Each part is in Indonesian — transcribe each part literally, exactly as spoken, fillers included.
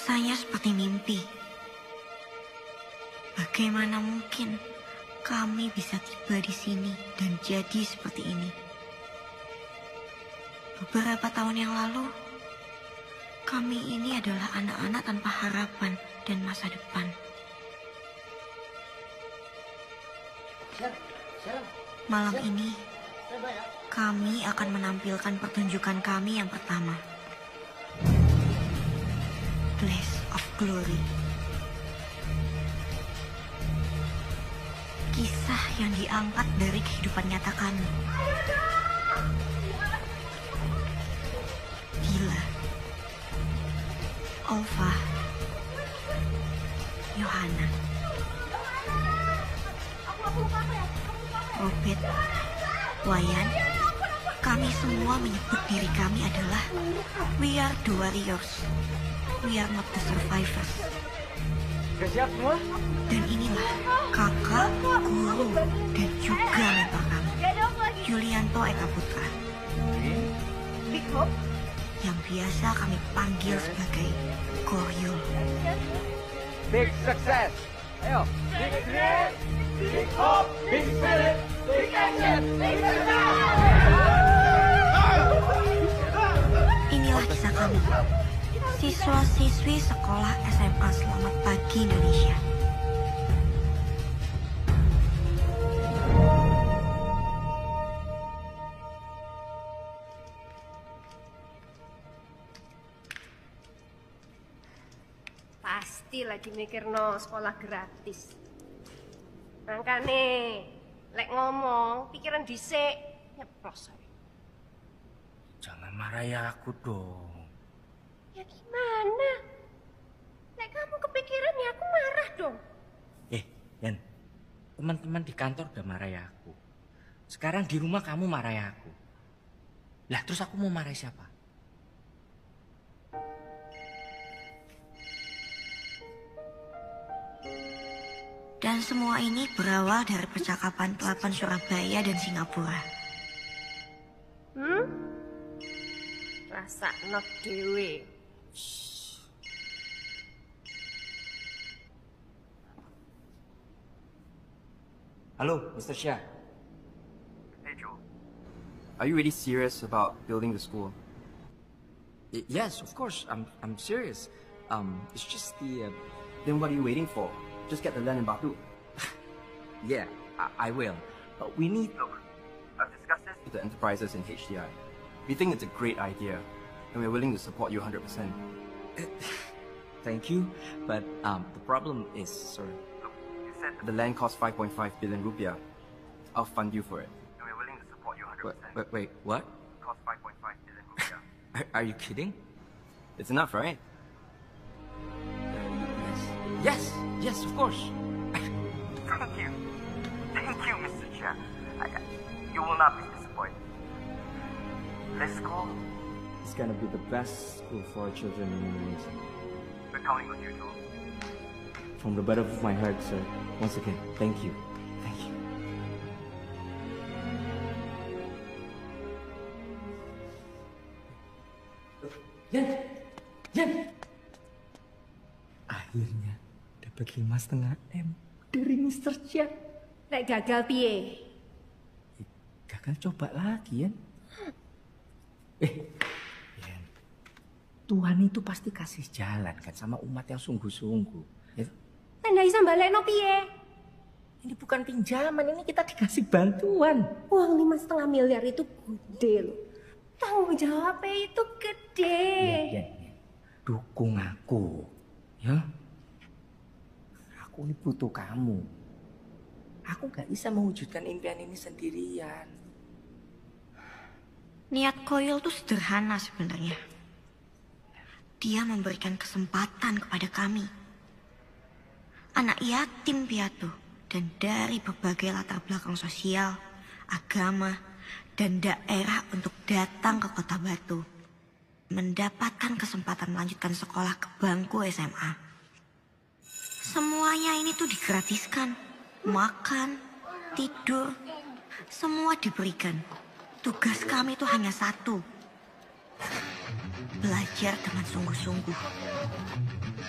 Rasanya seperti mimpi. Bagaimana mungkin kami bisa tiba di sini dan jadi seperti ini? Beberapa tahun yang lalu, kami ini adalah anak-anak tanpa harapan dan masa depan. Malam ini, kami akan menampilkan pertunjukan kami yang pertama. Glass of Glory. Kisah yang diangkat dari kehidupan nyata kami. Gila. Olva. Yohana. Robert. Wayan. Kami semua menyebut diri kami adalah We are the warriors. We are not the survivors. Sudah siap semua? Dan inilah kakak, guru, dan juga mentor kami, Yulianto Eka Putra. Big Hop. Yang biasa kami panggil sebagai Goryul. Big success. Ayo. Big dream, big hope, big spirit, big action, big success. Inilah kisah kami, siswa-siswi sekolah S M A Selamat Pagi Indonesia. Pasti lagi mikir no sekolah gratis. Makanya, lek ngomong, pikiran dhisik, nyeplos. Jangan marahi aku dong. Ya gimana? Lek kamu kepikiran ya aku marah dong. Eh, Yan, teman-teman di kantor udah marahi aku. Sekarang di rumah kamu marahi aku. Lah terus aku mau marahi siapa? Dan semua ini berawal dari percakapan Pelabuhan Surabaya dan Singapura. Hmm? Rasa nok dewe. Halo, Mister Shah. Hey Joe, are you really serious about building the school? Y- yes, of course. I'm I'm serious. Um, it's just the. Uh... Then what are you waiting for? Just get the land in Batu. Yeah, I, I will. But we need. Look, I've discussed this with the enterprises in H D I. We think it's a great idea, and we're willing to support you one hundred percent. Thank you, but um, the problem is, sorry. Look, you said the land costs five point five billion rupiah. I'll fund you for it, and we're willing to support you one hundred percent. Wait, wait, wait, what? It costs five point five billion rupiah. Are, are you kidding? It's enough, right? Yes, yes, of course. Thank you. Thank you, Mister Chia. I, you will not be disappointed. This school, It's gonna be the best school for children in Indonesia. we're counting on you, Joe. From the bottom of my heart, sir. Once again, thank you. Thank you. Yan, Yan. Akhirnya dapat lima setengah m dari Mister Chia. Lek gagal piye? Gagal coba lagi, Yan. Eh, Yan. Tuhan itu pasti kasih jalan kan sama umat yang sungguh-sungguh. Ya. Tanda isa balekno piye? Ini bukan pinjaman, ini kita dikasih bantuan. Uang lima setengah miliar itu gede loh. Tanggung jawabnya itu gede. Yan, Yan, Yan. Dukung aku, ya. Aku ini butuh kamu. Aku gak bisa mewujudkan impian ini sendirian. Niat Koyul tuh sederhana sebenarnya. Dia memberikan kesempatan kepada kami, anak yatim piatu, dan dari berbagai latar belakang sosial, agama, dan daerah untuk datang ke Kota Batu, mendapatkan kesempatan melanjutkan sekolah ke bangku S M A. Semuanya ini tuh digratiskan, makan, tidur, semua diberikan. Tugas kami itu hanya satu, belajar dengan sungguh-sungguh.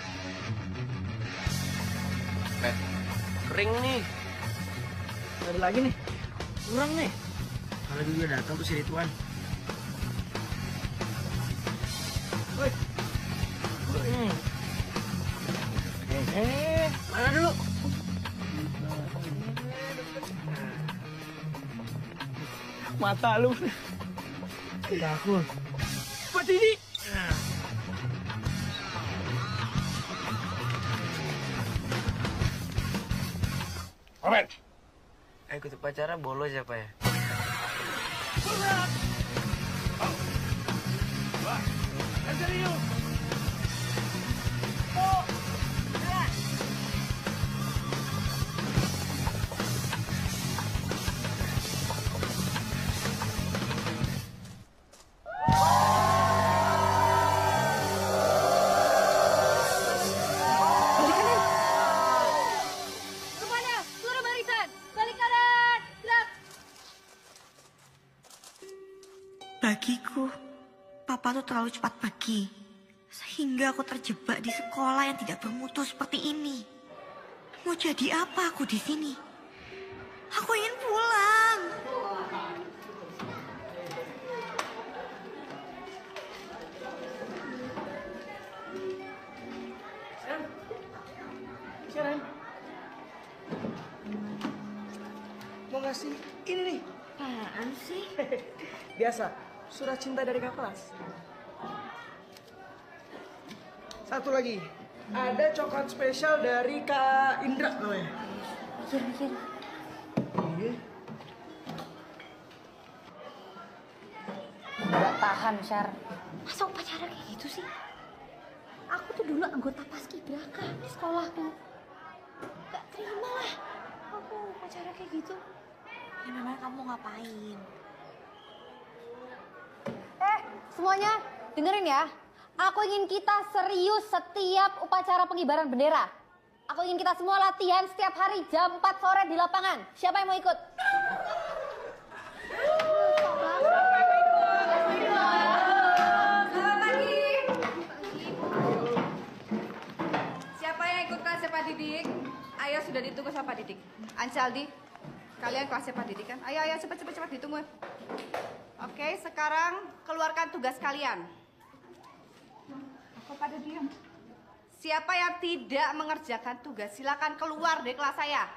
Eh, kering nih. Ada lagi nih. Kurang nih. Kalau dia datang tuh si Ridwan. Woi. Hmm. Eh, eh, mana dulu? Mata lu. Takut. Pak Didi. Robert. Eh, ikut upacara bolos siapa ya? Bagiku, Papa tuh terlalu cepat pergi. Sehingga aku terjebak di sekolah yang tidak bermutu seperti ini. Mau jadi apa aku di sini? Aku ingin pulang. Sharon. Mau ngasih ini nih. Apaan sih? Biasa, surat cinta dari Kak Pras. Satu lagi, ada coklat spesial dari Kak Indra namanya. Mikir, mikir. Iya. Gak tahan, Syar. Masa upacara kayak gitu sih? Aku tuh dulu anggota paskibraka di sekolahku. Gak terima lah aku upacara kayak gitu. Ya memang kamu ngapain? Eh, semuanya dengerin ya. Aku ingin kita serius setiap upacara pengibaran bendera. Aku ingin kita semua latihan setiap hari jam empat sore di lapangan. Siapa yang mau ikut? Selamat pagi. Siapa yang ikut kelasnya Pak Didik? Ayo, sudah ditunggu sama Pak Didik. Anjaldi, kalian kelasnya Pak Didik kan? Ayo, ayo, cepat, cepat, cepat ditunggu. Oke, sekarang keluarkan tugas kalian. Kok pada diam? Siapa yang tidak mengerjakan tugas, silakan keluar dari kelas saya.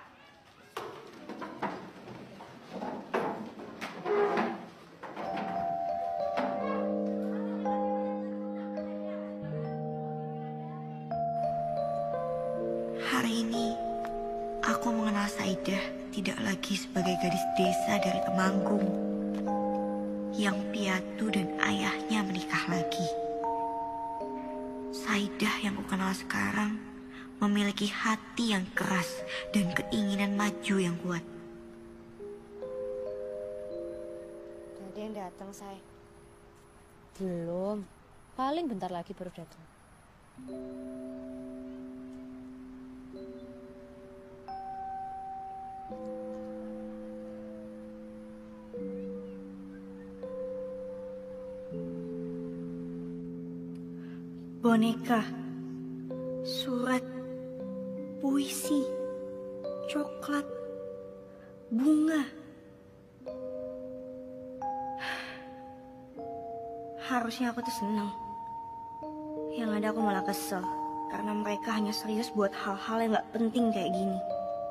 Hari ini, aku mengenal Saidah tidak lagi sebagai gadis desa dari Temanggung yang piatu dan ayahnya menikah lagi. Saidah yang kukenal sekarang memiliki hati yang keras dan keinginan maju yang kuat. Ada yang datang, Say? Belum. Paling bentar lagi baru datang. Boneka, surat, puisi, coklat, bunga. Harusnya aku tuh seneng. Yang ada aku malah kesel karena mereka hanya serius buat hal-hal yang gak penting kayak gini.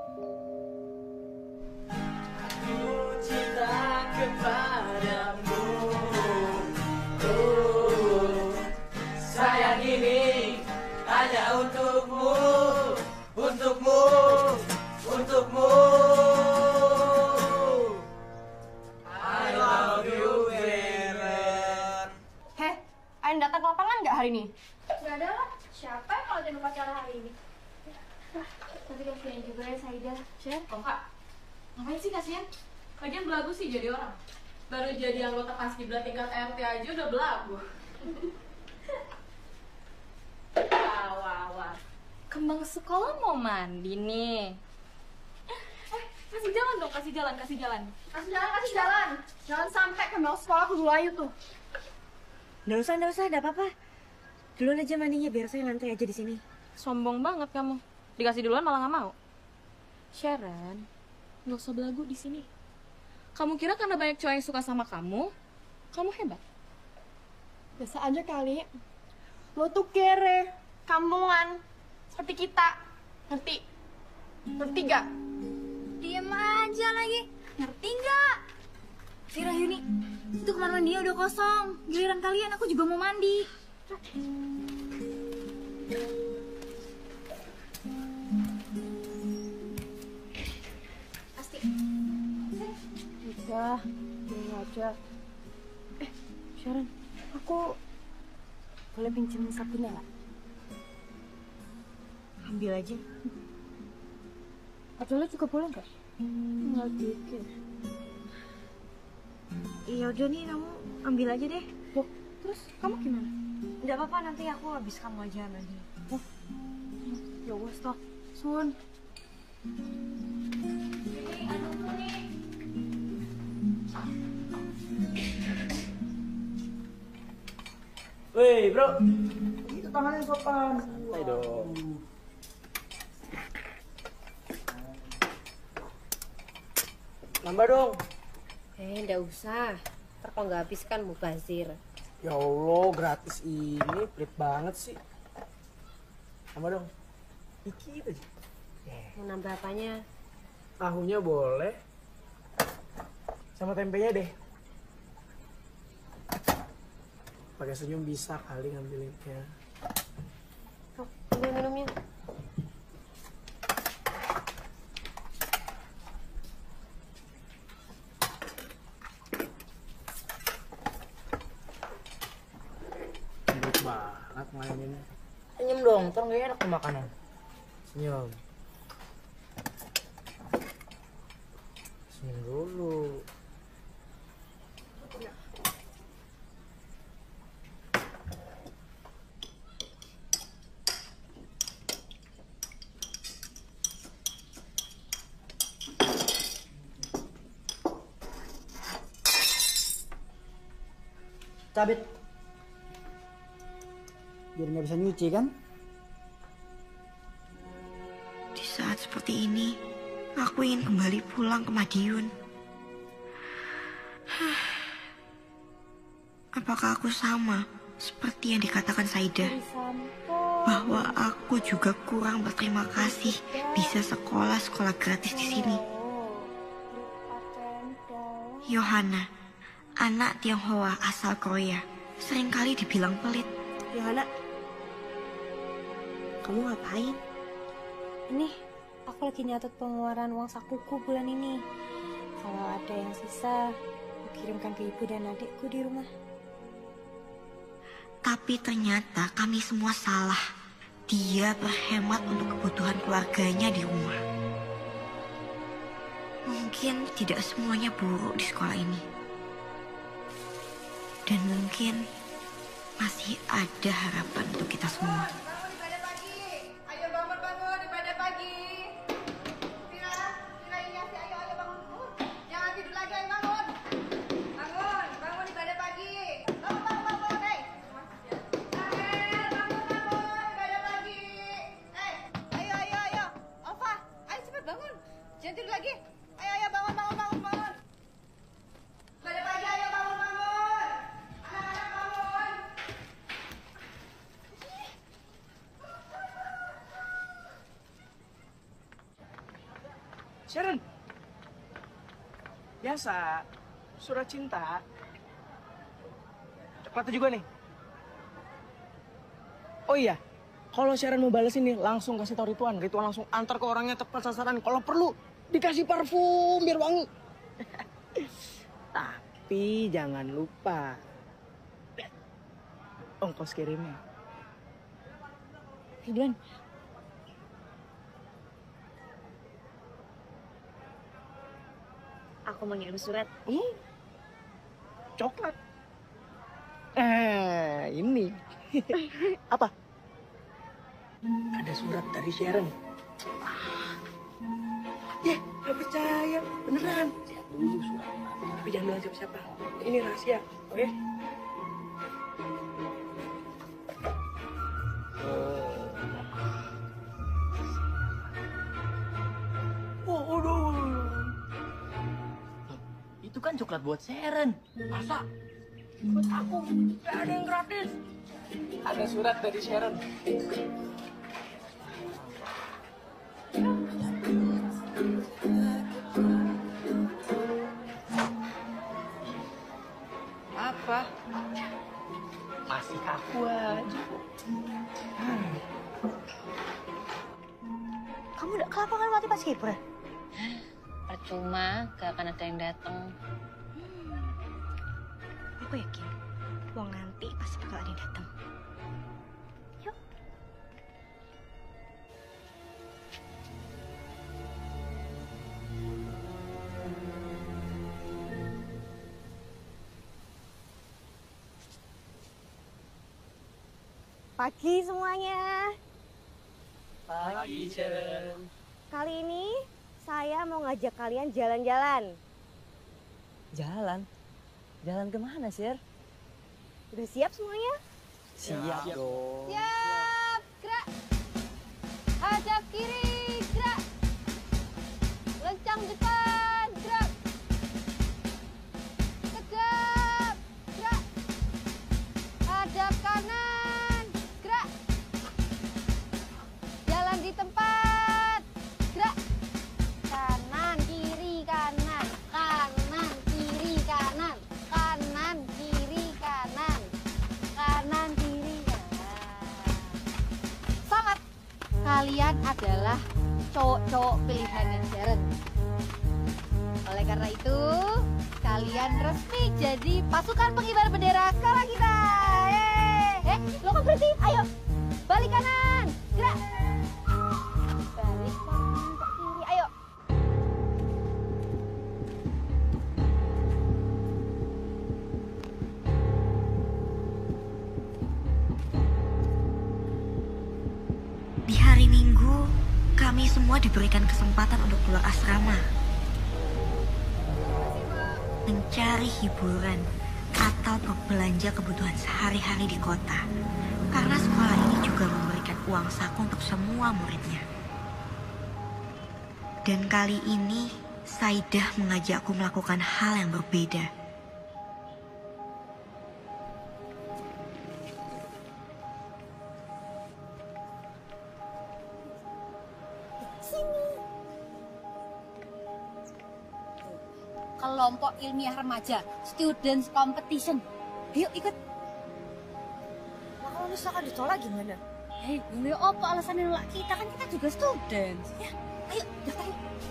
Aku cinta kepadamu. Oh, sayang ini hanya untukmu, untukmu, untukmu. I love you, Beren. Heh, ada yang datang ke lapangan nggak hari ini? Gak ada lah. Siapa yang kalau jadi upacara hari ini? Tapi kasihan juga ya Saidah. Sher, kok kak? Ngapain sih kasihan? Lagian belagu sih jadi orang. Baru jadi anggota paskibra tingkat R T aja udah belagu. Wah, wah, wah. Kembang sekolah mau mandi nih. Eh, kasih jalan dong, kasih jalan, kasih jalan. Kasih jalan, kasih jalan. Jangan sampai kembang sekolah aku dulu ayu tuh. Nggak usah, nggak usah, nggak apa-apa. Duluan aja mandinya biar saya ngantai aja di sini. Sombong banget kamu. Dikasih duluan malah nggak mau. Sharon, nggak usah belagu di sini. Kamu kira karena banyak cowok yang suka sama kamu, kamu hebat? Biasa aja kali. Lo tuh kere, kampungan, seperti kita. Ngerti? Ngerti gak? Diem aja lagi. Ngerti nggak? Vira Yuni, itu kamar mandi udah kosong. Giliran kalian aku juga mau mandi. Pasti. Udah, gini aja. Eh, Sharon, aku boleh pinjam sabunnya nggak? Ambil aja. Adolnya juga boleh nggak? Nggak dikit. Iya udah nih, kamu ambil aja deh. Loh, terus kamu gimana? Nggak apa-apa, nanti aku habis kamu aja mandi. Oh, ya wes toh, Sun. Woi bro, Itu tangannya sopan. santai dong. Nambah dong. Eh, nggak usah. Ntar kalau nggak habis kan mubazir. Ya Allah, gratis ini pelit banget sih. Nambah dong. Dikit aja. Mau nambah apanya? Tahunya boleh. Sama tempenya deh. Pakai senyum bisa kali ngambilinnya. Oh, ambil minumnya. Lembut banget maininnya. Senyum dong, ntar nggak enak tuh makanan. Senyum. Senyum dulu. Cabit. Biar nggak bisa nyuci kan? Di saat seperti ini, aku ingin kembali pulang ke Madiun. Apakah aku sama seperti yang dikatakan Saida? Bahwa aku juga kurang berterima kasih bisa sekolah-sekolah gratis di sini. Yohana, anak Tionghoa asal Korea, seringkali dibilang pelit. Yohana, kamu ngapain? Ini, aku lagi nyatet pengeluaran uang sakuku bulan ini. Kalau ada yang sisa, aku kirimkan ke ibu dan adikku di rumah. Tapi ternyata kami semua salah. Dia berhemat untuk kebutuhan keluarganya di rumah. Mungkin tidak semuanya buruk di sekolah ini. Dan mungkin masih ada harapan untuk kita semua. Bangun ibadah pagi. Ayo bangun bangun ibadah pagi. Vira, Vira ini sih ayo ayo bangun. Jangan tidur lagi, ayo bangun. Bangun, bangun ibadah pagi. Bangun bangun bangun, hei. Rahel, bangun bangun ibadah pagi. Eh, ayo ayo ayo. Ova, ayo cepat bangun. Jangan tidur lagi. Ayo ayo bangun bangun bangun bangun. Ibadah pagi, ayo bangun bangun. Anak-anak bangun. Sharon. Biasa, surat cinta. Coklatnya juga nih. Oh iya, kalau Sharon mau balas ini langsung kasih tahu Rituan. Rituan langsung antar ke orangnya tepat sasaran. Kalau perlu dikasih parfum biar wangi. Tapi jangan lupa ongkos kirimnya. Ridwan, Aku mau ngirim surat. Hmm, coklat. Eh, ini. Apa? Ada surat dari Sharon. Ya, gak percaya. Beneran. Lihat dulu suratnya. Tapi jangan bilang siapa-siapa. Ini rahasia, oke? coklat buat Sharon. Masa? Buat aku, gak ada yang gratis. Ada surat dari Sharon. Apa? Masih kaku aja. Hmm. Kamu udah ke lapangan mati pas kiper? Percuma, gak akan ada yang datang. Hmm. Aku yakin, uang nanti pasti bakal ada yang datang. Yuk. Pagi semuanya. Pagi, Sharon. Kali ini saya mau ngajak kalian jalan-jalan. Jalan? Jalan kemana, Sher? Udah siap semuanya? Siap, siap dong. Siap, gerak. Hadap kiri, gerak. Lencang depan, gerak. Tegap, gerak. Hadap kanan, gerak. Jalan di tempat, gerak. Kanan, kiri, kanan. Kanan, kiri, kanan. Kanan, kiri, kanan. Kanan, kiri, kanan. Sangat. Kalian adalah cowok-cowok pilihannya Sharon. Oleh karena itu, kalian resmi jadi pasukan pengibar bendera Kala kita. Eh, eh, lo kok berhenti? Ayo, balik kanan, gerak. Balik kanan ke kiri, ayo. Di hari Minggu, kami semua diberikan kesempatan untuk keluar asrama. Mencari hiburan atau berbelanja kebutuhan sehari-hari di kota. Karena sekolah ini juga memberikan uang saku untuk semua muridnya. Dan kali ini, Saidah mengajakku melakukan hal yang berbeda. Kelompok ilmiah remaja, students competition. Ayo ikut. Nah, kalau misalkan ditolak gimana? Hei, boleh apa alasan nolak kita? Kan kita juga students. Ya, ayo daftar.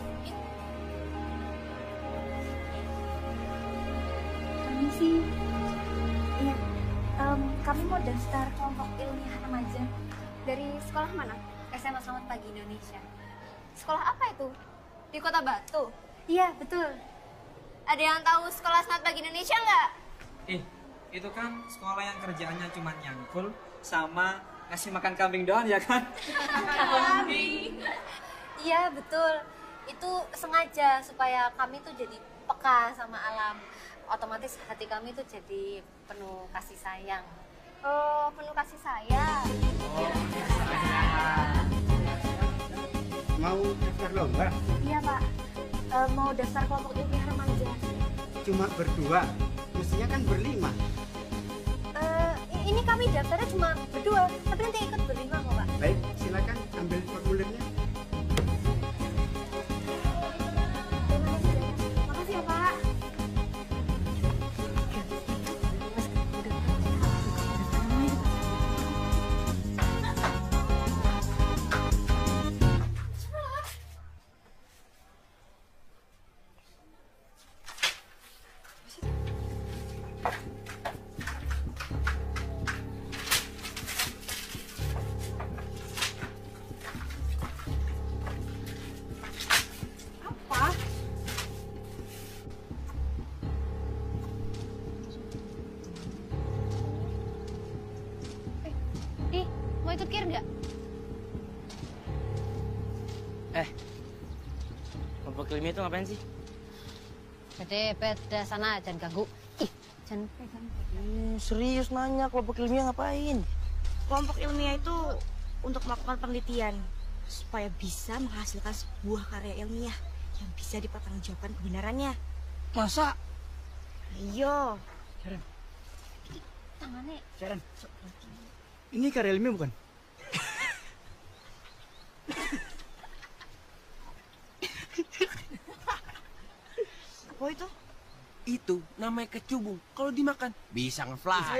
Kami sih, iya, um, kami mau daftar kelompok ilmiah remaja. Dari sekolah mana? S M A Selamat Pagi Indonesia. Sekolah apa itu? Di Kota Batu? Iya, betul. Ada yang tahu sekolah Selamat Pagi Indonesia nggak? Eh, itu kan sekolah yang kerjaannya cuma nyangkul sama ngasih makan kambing doang ya kan? Kambing. Iya, betul. Itu sengaja supaya kami tuh jadi peka sama alam. Otomatis hati kami tuh jadi penuh kasih sayang. Oh, penuh kasih sayang. Mau daftar lomba? Iya, Pak. Uh, mau daftar kelompok ilmiah remaja. Cuma berdua, mestinya kan berlima. Uh, ini kami daftarnya cuma berdua, tapi nanti ikut berlima kok, Pak. Baik, silakan ambil formulirnya. Makasih ya, Pak. ikut Kir nggak? Eh, kelompok ilmiah itu ngapain sih? Bede, beda sana, jangan ganggu. Ih, jangan pegang. Hmm, serius nanya, kelompok ilmiah ngapain? Kelompok ilmiah itu untuk melakukan penelitian supaya bisa menghasilkan sebuah karya ilmiah yang bisa dipertanggungjawabkan kebenarannya. Masa Iya. Sharon. Tangannya. Sharon. Ini Kak Relmi bukan? Apa itu? Itu namanya kecubung. Kalau dimakan bisa ngefly.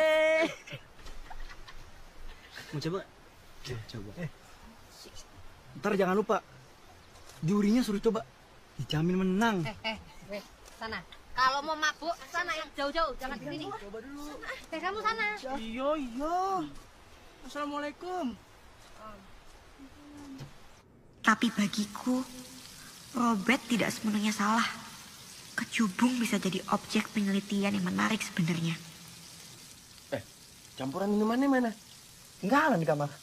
Mau coba? Ya, coba. Eh. Ntar jangan lupa. Jurinya suruh coba. Dijamin menang. Eh, eh, weh, sana. Kalau mau mabuk, sana yang jauh-jauh, jangan di sini. Coba dulu. Eh, kamu sana. Iya, iya. Assalamualaikum. Tapi bagiku, Robert tidak sepenuhnya salah. Kecubung bisa jadi objek penelitian yang menarik sebenarnya. Eh, campuran minumannya mana? Tinggalan di kamar.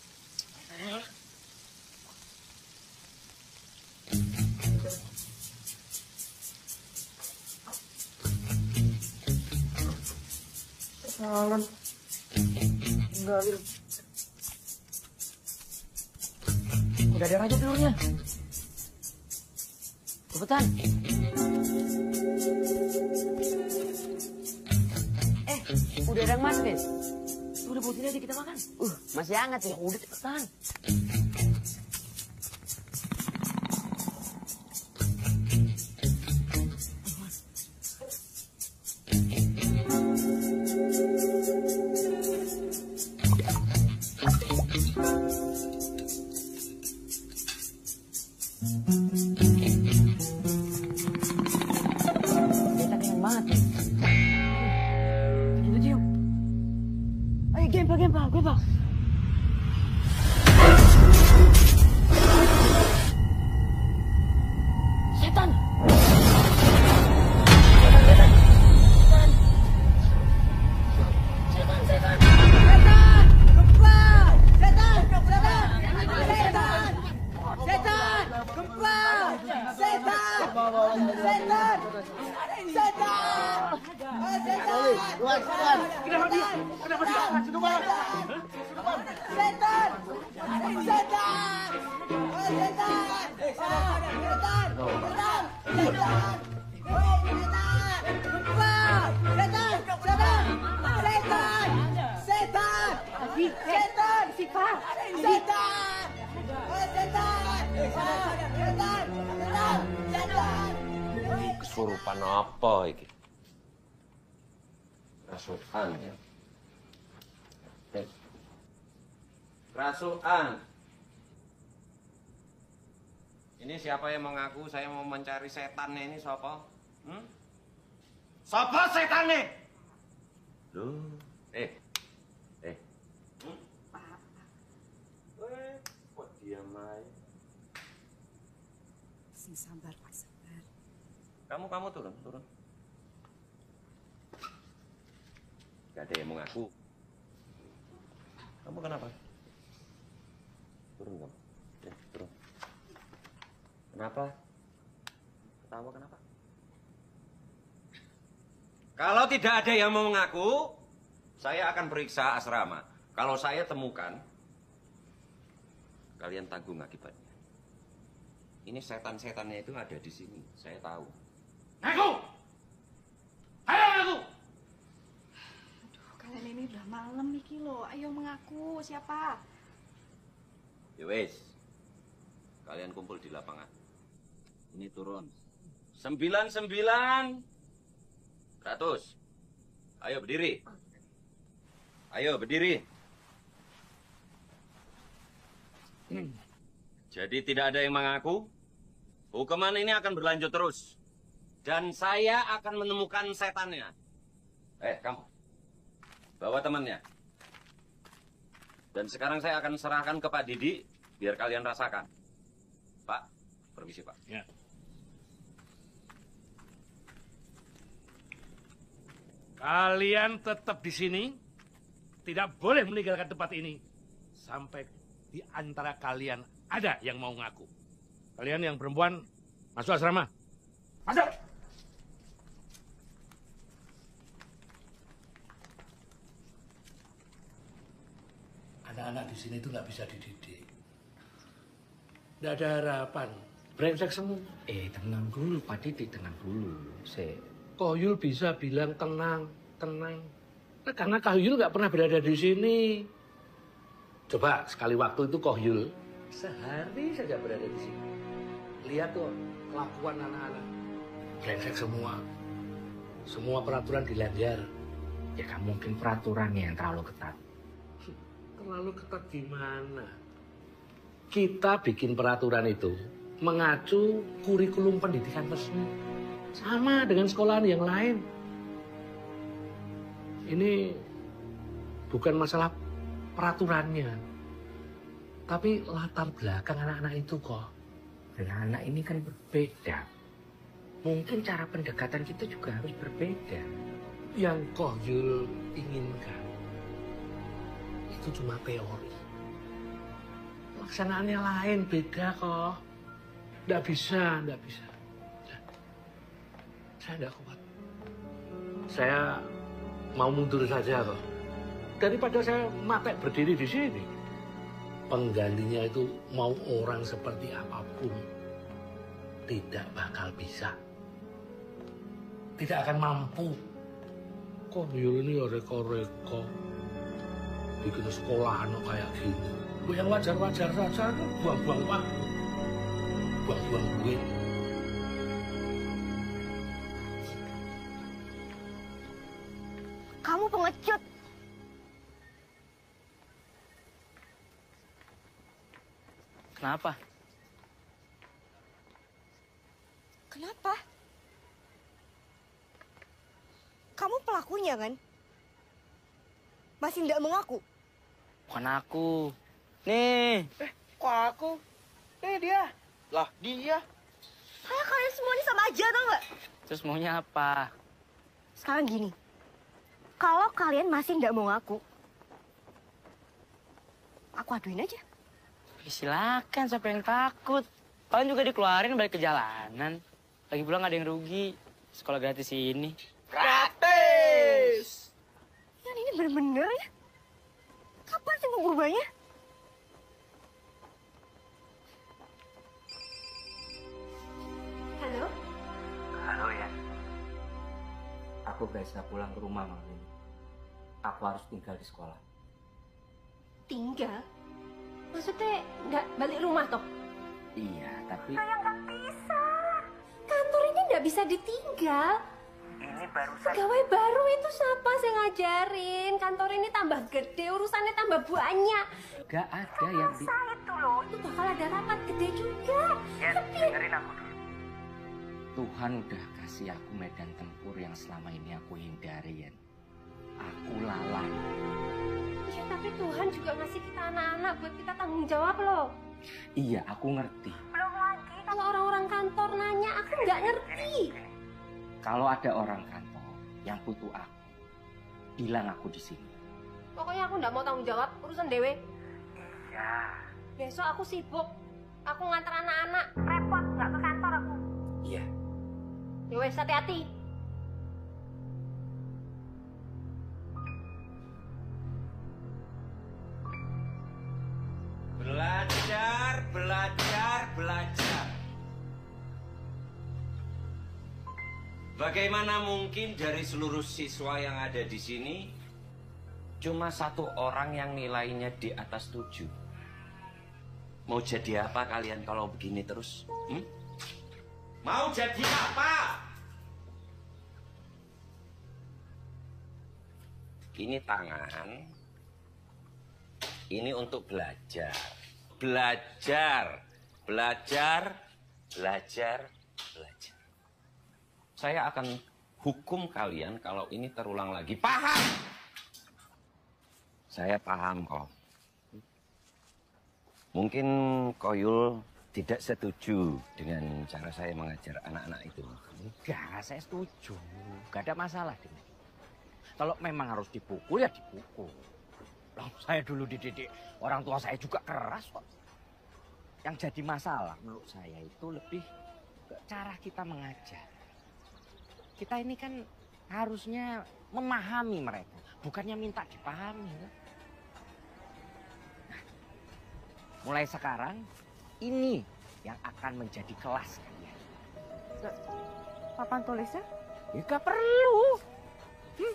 Salam. Enggak, Bir. Udah ada aja telurnya. Cepetan. Eh, udah ada yang masak, udah buatin aja kita makan. Uh, masih hangat ya. Udah cepetan. Kesurupan apa iki? Rasukan ya. Eh. Rasukan. Ini siapa yang mengaku saya mau mencari setannya ini siapa? Hmm? Siapa setannya? Loh, eh. Eh. Hmm? Eh, kok diam aja? Sing sabar, Pak, sabar. Kamu, kamu turun, turun. Gak ada yang mau ngaku. Kamu kenapa? Turun kamu. Ya, turun. Kenapa? Ketawa kenapa? Kalau tidak ada yang mau mengaku, saya akan periksa asrama. Kalau saya temukan, kalian tanggung akibatnya. Ini setan-setannya itu ada di sini, saya tahu. Ngaku! Ayo ngaku! Aduh, kalian ini udah malam iki loh. Ayo mengaku siapa? Ya wes, kalian kumpul di lapangan. Ini turun. Sembilan sembilan ratus. Ayo berdiri. Ayo berdiri. Jadi tidak ada yang mengaku. Hukuman ini akan berlanjut terus. Dan saya akan menemukan setannya. Eh, kamu. Bawa temannya. Dan sekarang saya akan serahkan ke Pak Didi, biar kalian rasakan. Pak, permisi Pak. Ya. Kalian tetap di sini, tidak boleh meninggalkan tempat ini sampai di antara kalian ada yang mau ngaku. Kalian yang perempuan masuk asrama. Masuk. Anak-anak di sini itu nggak bisa dididik. Nggak ada harapan. Brengsek semua. Eh, tenang dulu, Pak Didi, tenang dulu. Se. Koh Yul bisa bilang tenang, tenang. Nah, karena Koh Yul nggak pernah berada di sini. Coba sekali waktu itu Koh Yul sehari saja berada di sini. Lihat tuh kelakuan anak-anak. Brengsek semua. Semua peraturan dilanggar. Ya kan mungkin peraturannya yang terlalu ketat. Terlalu ketat gimana? Kita bikin peraturan itu mengacu kurikulum pendidikan resmi. Sama dengan sekolahan yang lain. Ini bukan masalah peraturannya. Tapi latar belakang anak-anak itu kok. Dan anak ini kan berbeda. Mungkin cara pendekatan kita juga harus berbeda. Yang Koh Yul inginkan itu cuma teori. Laksanaannya lain, beda kok. Nggak bisa, nggak bisa. Saya nggak kuat. Saya mau mundur saja kok. Daripada saya matek berdiri di sini. Penggantinya itu mau orang seperti apapun. Tidak bakal bisa. Tidak akan mampu. Kok Yul ini ya reko-reko. Bikin sekolah anak kayak gini. Yang wajar-wajar saja, buang-buang waktu. Buang-buang duit. Kamu pengecut. Kenapa? Kenapa? Kamu pelakunya kan? Masih tidak mengaku? Bukan aku. Nih. Eh, kok aku? Eh, dia. Lah, dia. Kayak kalian semua ini sama aja, tau nggak? Terus maunya apa? Sekarang gini. Kalau kalian masih tidak mau ngaku, aku aduin aja. Ya, silakan, siapa yang takut? Kalian juga dikeluarin balik ke jalanan. Lagi pula nggak ada yang rugi. Sekolah gratis ini. Gratis! Yang ini bener-bener ya? Kapan sih mau berubahnya? Halo? Halo ya. Aku biasa pulang ke rumah malam ini. Aku harus tinggal di sekolah. Tinggal? Maksudnya nggak balik rumah toh? Iya, tapi... Kayak nggak bisa. Kantor ini nggak bisa ditinggal. Ini barusan... Pegawai baru itu siapa sih ngajarin? Kantor ini tambah gede, urusannya tambah banyak. Gak ada yang di... itu loh, itu bakal ada rapat gede juga. Yen, dengerin aku dulu. Tuhan udah kasih aku medan tempur yang selama ini aku hindari, Yen. Aku lalai. Iya, tapi Tuhan juga ngasih kita anak-anak buat kita tanggung jawab loh. Iya, aku ngerti. Belum lagi kalau orang-orang kantor nanya, aku nggak ngerti. Kalau ada orang kantor yang butuh aku, bilang aku di sini. Pokoknya aku nggak mau tanggung jawab urusan dewe. Iya. Besok aku sibuk. Aku ngantar anak-anak. Repot, nggak ke kantor aku. Iya. Ya wes, hati-hati. Belajar, belajar, belajar. Bagaimana mungkin dari seluruh siswa yang ada di sini cuma satu orang yang nilainya di atas tujuh? Mau jadi apa kalian kalau begini terus? Hmm? Mau jadi apa? Ini tangan. Ini untuk belajar. Belajar. Belajar. Belajar. Belajar. Saya akan hukum kalian kalau ini terulang lagi. Paham? Saya paham kok. Mungkin Koyul tidak setuju dengan cara saya mengajar anak-anak itu. Enggak, saya setuju. Gak ada masalah dengan itu. Kalau memang harus dipukul, ya dipukul. Loh, saya dulu dididik, orang tua saya juga keras kok. Yang jadi masalah menurut saya itu lebih ke cara kita mengajar. Kita ini kan harusnya memahami mereka, bukannya minta dipahami. Nah, mulai sekarang, ini yang akan menjadi kelas kalian. Papan tulisnya? Ya gak perlu. Hmm.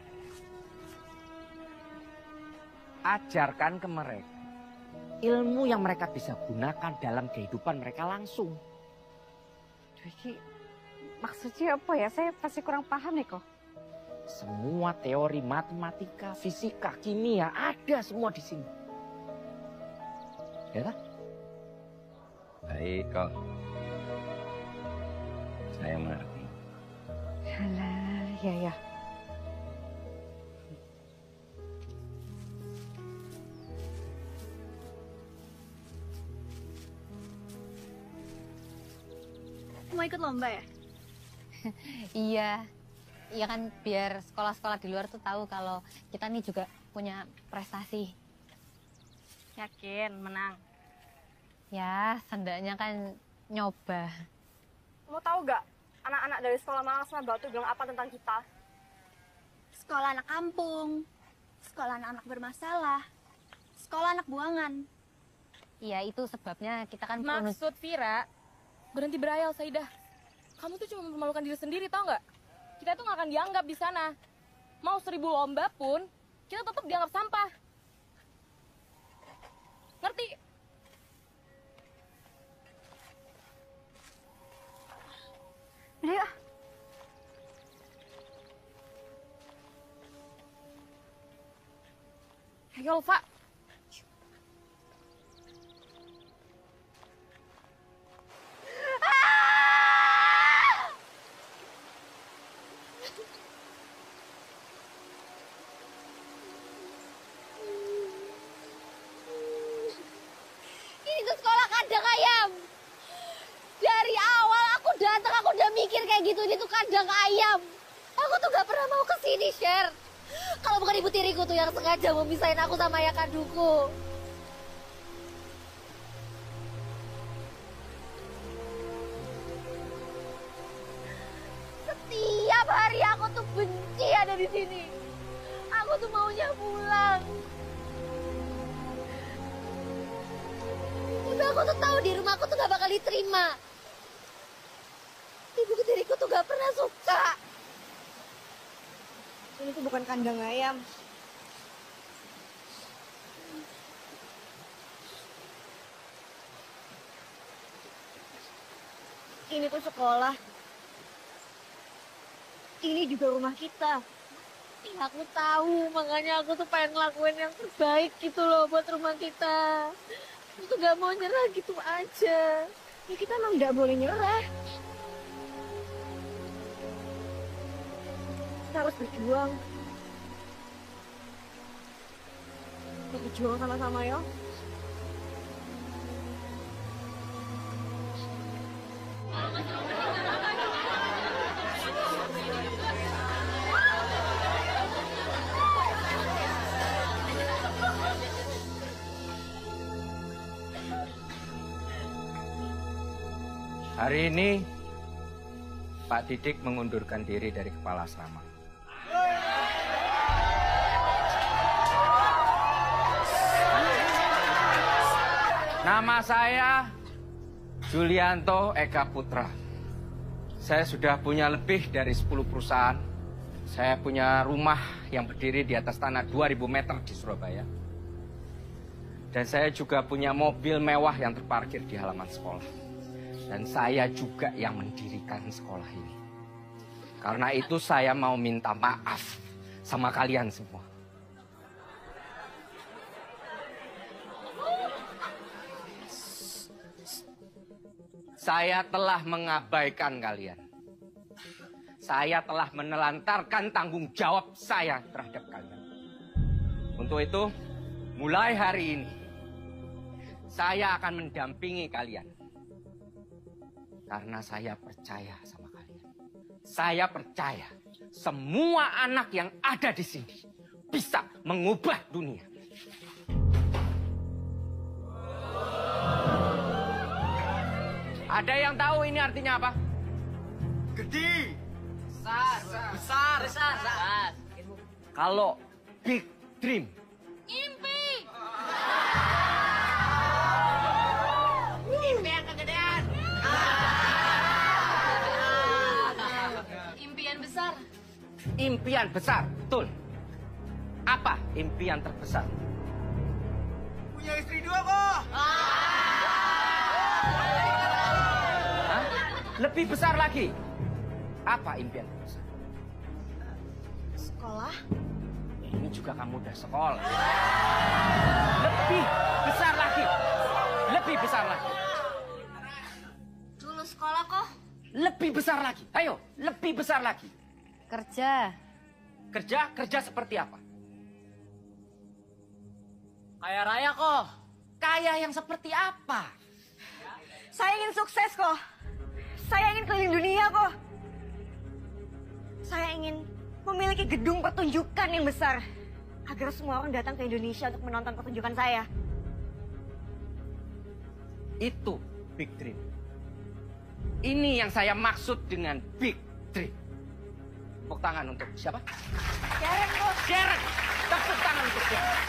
Ajarkan ke mereka ilmu yang mereka bisa gunakan dalam kehidupan mereka langsung. Jadi maksudnya apa ya? Saya pasti kurang paham nih kok. Semua teori matematika, fisika, kimia ada semua di sini. Ya kan? Baik kok. Saya mengerti. Alah, ya ya. Mau ikut lomba ya? Iya. Iya kan biar sekolah-sekolah di luar tuh tahu kalau kita nih juga punya prestasi. Yakin menang? Ya, seenggaknya kan nyoba. Mau tahu gak anak-anak dari sekolah Malang sama Batu bilang apa tentang kita? Sekolah anak kampung, sekolah anak-anak bermasalah, sekolah anak buangan. Iya, itu sebabnya kita kan... Maksud Vira, berhenti berayal, Saidah. Kamu tuh cuma mempermalukan diri sendiri, tau nggak? Kita tuh nggak akan dianggap di sana. Mau seribu lomba pun, kita tetap dianggap sampah. Ngerti? Udah yuk. Ayo, Ulfa. Ini tuh sekolah kandang ayam. Dari awal aku datang aku udah mikir kayak gitu, ini tuh kandang ayam. Aku tuh gak pernah mau kesini, Sher. Kalau bukan ibu tiriku tuh yang sengaja mau misahin aku sama ayah kandungku. Setiap hari aku tuh benci ada di sini. Aku tuh maunya pulang. Tapi aku tuh tahu di rumah aku tuh gak bakal diterima. Ibu tiriku tuh gak pernah suka. Ini tuh bukan kandang ayam. Ini tuh sekolah. Ini juga rumah kita. Ya, aku tahu, makanya aku tuh pengen ngelakuin yang terbaik gitu loh buat rumah kita. Aku tuh gak mau nyerah gitu aja. Ya kita emang gak boleh nyerah. Kita harus berjuang. Kita berjuang sama-sama ya. Hari ini Pak Didik mengundurkan diri dari kepala asrama. Nama saya Julianto Eka Putra. Saya sudah punya lebih dari sepuluh perusahaan. Saya punya rumah yang berdiri di atas tanah dua ribu meter di Surabaya. Dan saya juga punya mobil mewah yang terparkir di halaman sekolah. Dan saya juga yang mendirikan sekolah ini. Karena itu saya mau minta maaf sama kalian semua. Saya telah mengabaikan kalian. Saya telah menelantarkan tanggung jawab saya terhadap kalian. Untuk itu, mulai hari ini, saya akan mendampingi kalian. Karena saya percaya sama kalian. Saya percaya semua anak yang ada di sini bisa mengubah dunia. Ada yang tahu ini artinya apa? Gede. Besar. Besar. Besar. Besar. Kalau big dream. Mimpi. Mimpi yang kegedean. Impian impian besar, betul. Apa impian terbesar? Punya istri dua kok. Hah? Lebih besar lagi. Apa impian terbesar? Sekolah. Ini juga kamu udah sekolah. Lebih besar lagi. Lebih besar lagi. Dulu sekolah kok. Lebih besar lagi. Ayo, lebih besar lagi. Kerja. Kerja, kerja seperti apa? Kaya raya kok. Kaya yang seperti apa? Saya ingin sukses kok. Saya ingin keliling dunia kok. Saya ingin memiliki gedung pertunjukan yang besar. Agar semua orang datang ke Indonesia untuk menonton pertunjukan saya. Itu big dream. Ini yang saya maksud dengan big dream. Tepuk tangan untuk siapa? Sharon kok. Sharon. Tepuk tangan untuk Sharon.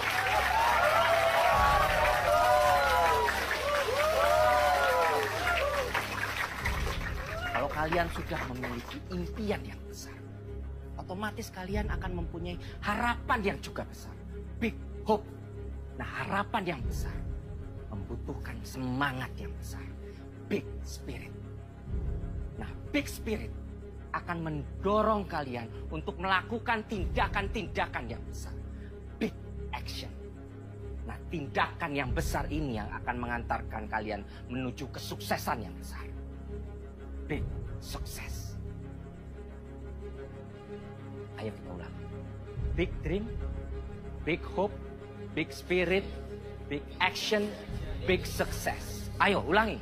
Kalau kalian sudah memiliki impian yang besar, otomatis kalian akan mempunyai harapan yang juga besar. Big hope. Nah, harapan yang besar membutuhkan semangat yang besar. Big spirit. Nah, big spirit akan mendorong kalian untuk melakukan tindakan-tindakan yang besar. Big action. Nah, tindakan yang besar ini yang akan mengantarkan kalian menuju kesuksesan yang besar. Big success. Ayo kita ulang. Big dream, big hope, big spirit, big action, big success. Ayo ulangi.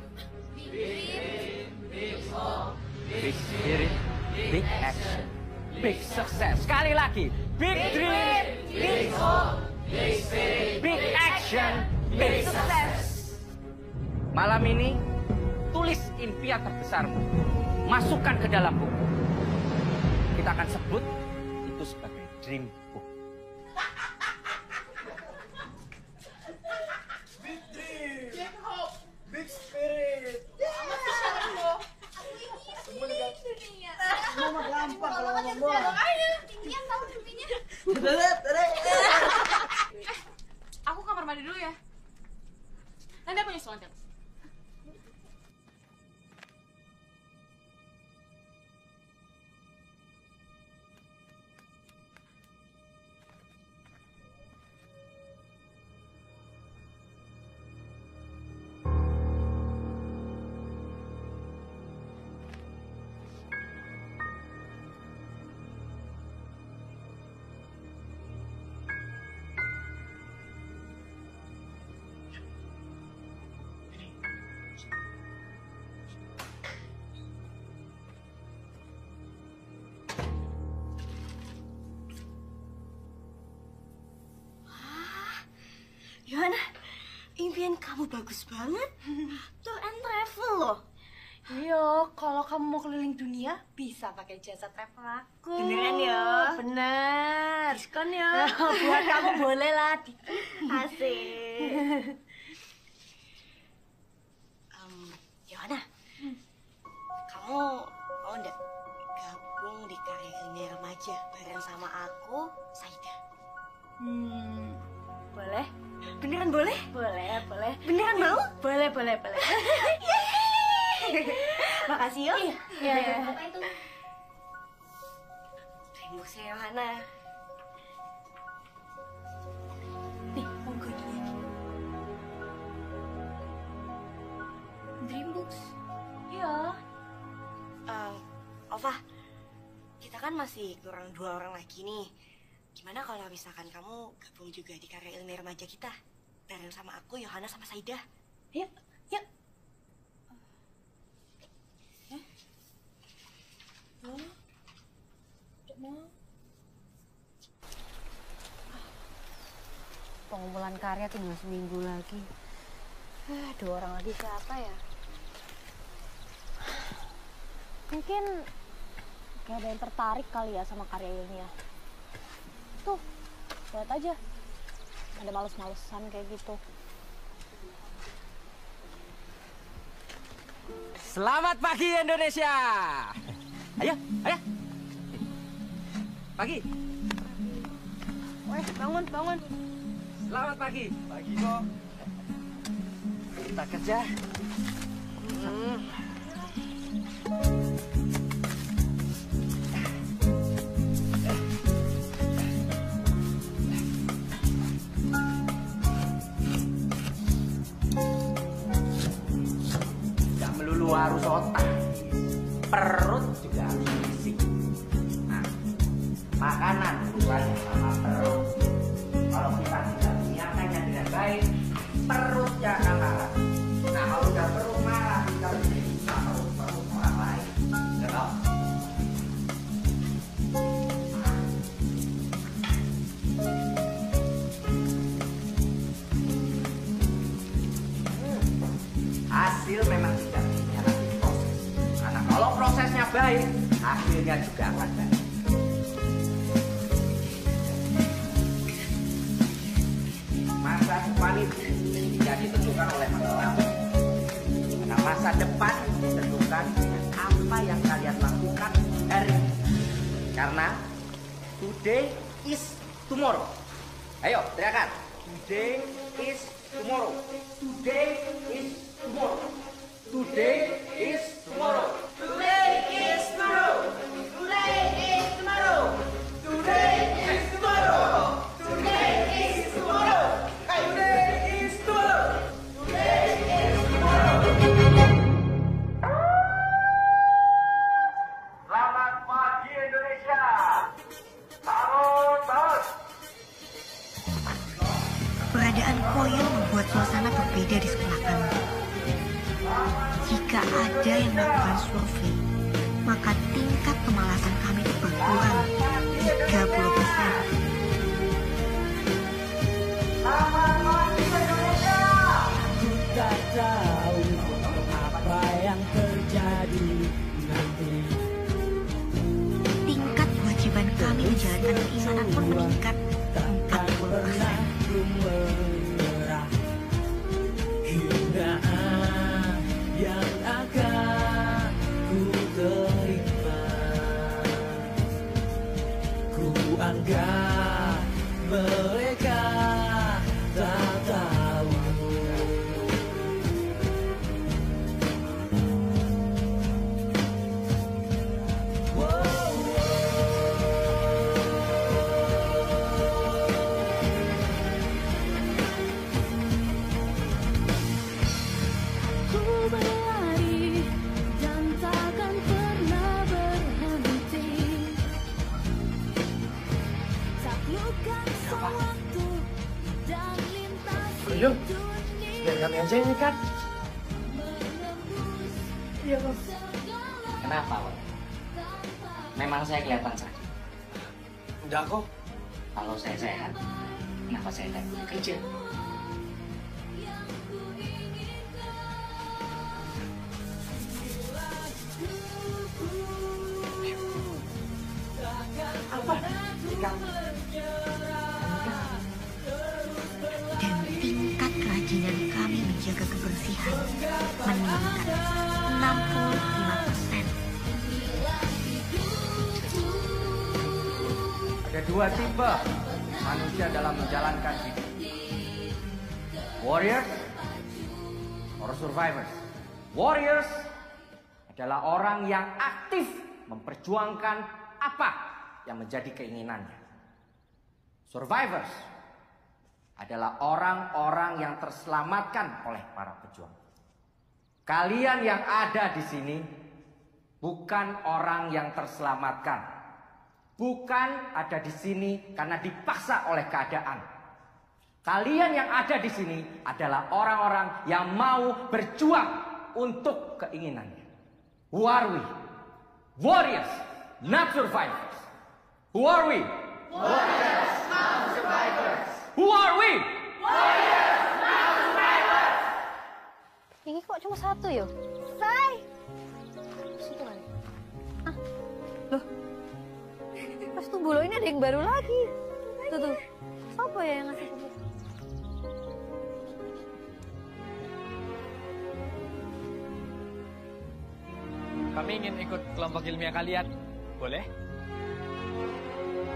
Big hope, big spirit, big action, big success. Sekali lagi. Big dream, big hope, big spirit, big action, big success. Malam ini, tulis impian terbesarmu. Masukkan ke dalam buku. Kita akan sebut itu sebagai dream book. Big dream, big hope, big spirit. Semua mah gampang kalau ngomong doang. Aku kamar mandi dulu ya. Nanti aku nyusul nanti. Yohana, impian kamu bagus banget. Tour and travel loh. Iya, kalau kamu mau keliling dunia, bisa pakai jasa travel aku. Beneran ya? Bener. Diskon ya? Buat kamu boleh lah. Asik. um, Yohana, kamu mau nggak gabung di karya ilmiah remaja bareng sama aku, Saida? Hmm, boleh. Beneran boleh? Boleh, boleh. Beneran mau? Boleh, boleh, boleh. Makasih yo. Iya, iya. Apa itu? Dreamboxnya Yohana. Nih, monggo dia. Dreambox? Iya. Um, Ova, kita kan masih kurang dua orang lagi nih. Gimana kalau misalkan kamu gabung juga di karya ilmiah remaja kita? Bareng sama aku, Yohana, sama Saida. Yuk, yuk. Oh, tidak mau. Pengumpulan karya tinggal seminggu lagi. Eh, dua orang lagi siapa ya? Mungkin kayak ada yang tertarik kali ya sama karya ilmiah. Tuh, lihat aja. Ada males-malesan kayak gitu. Selamat pagi Indonesia. Ayo, ayo. Pagi. Weh, bangun, bangun. Selamat pagi. Pagi kok. Kita kerja. Hmm. Gak melulu harus otak, perut juga harus diisi. Nah, makanan hubungannya sama perut. Kalau kita tidak menyiapkannya dengan baik, perutnya akan marah. Nah, kalau udah perut marah, kita bisa bisa perut-perut orang lain. Betul? Hmm. Hasil memang tidak menyalahi proses. Karena kalau prosesnya baik, hasilnya juga akan baik. Masa depan itu tidak ditentukan oleh masa lalu. Karena masa depan ditentukan dengan apa yang kalian lakukan hari ini. Karena today is tomorrow. Ayo, teriakan. Today is tomorrow. Today is tomorrow. Today is tomorrow. Today is tomorrow. Today is tomorrow. Today is tomorrow. Today is tomorrow. Today is tomorrow. Today is tomorrow. Selamat pagi Indonesia. Bangun, bangun. Keberadaan Koyol membuat suasana berbeda di sekolah kami. Jika ada yang melakukan survei, maka tingkat kemalasan kami itu berkurang tiga puluh persen. Aku tak tahu apa yang terjadi nanti. Tingkat kewajiban kami menjalankan keimanan pun meningkat empat puluh persen. Menyerah hingga yang akan ku terima. Ku anggap mereka tak tahu. Ku berlari dan takkan pernah berhenti. Taklukkan sewaktu dan lintasi Yuk, biar kami aja yang ikat. Iya, Bang. Kenapa, Bang? Memang saya kelihatan sakit. Enggak kok. Kalau saya sehat, kenapa saya tidak boleh kerja? Apa? Ikan. Dan tingkat kerajinan kami menjaga kebersihan meningkat enam puluh lima persen. Ada dua tipe manusia dalam menjalankan hidup. Warriors or survivors. Warriors adalah orang yang aktif memperjuangkan apa yang menjadi keinginannya. Survivors adalah orang-orang yang terselamatkan oleh para pejuang. Kalian yang ada di sini bukan orang yang terselamatkan. Bukan ada di sini karena dipaksa oleh keadaan. Kalian yang ada di sini adalah orang-orang yang mau berjuang untuk keinginannya. Who are we? Warriors, not survivors. Who are we? Warriors, not survivors. Who are we? Warriors, not survivors. Ini kok cuma satu yo? Say! Situ kan? Ah, loh. Pas tuh bolo ini ada yang baru lagi. Tuh tuh. Siapa ya yang ngasih pupuk? Kami ingin ikut kelompok ilmiah kalian. Boleh?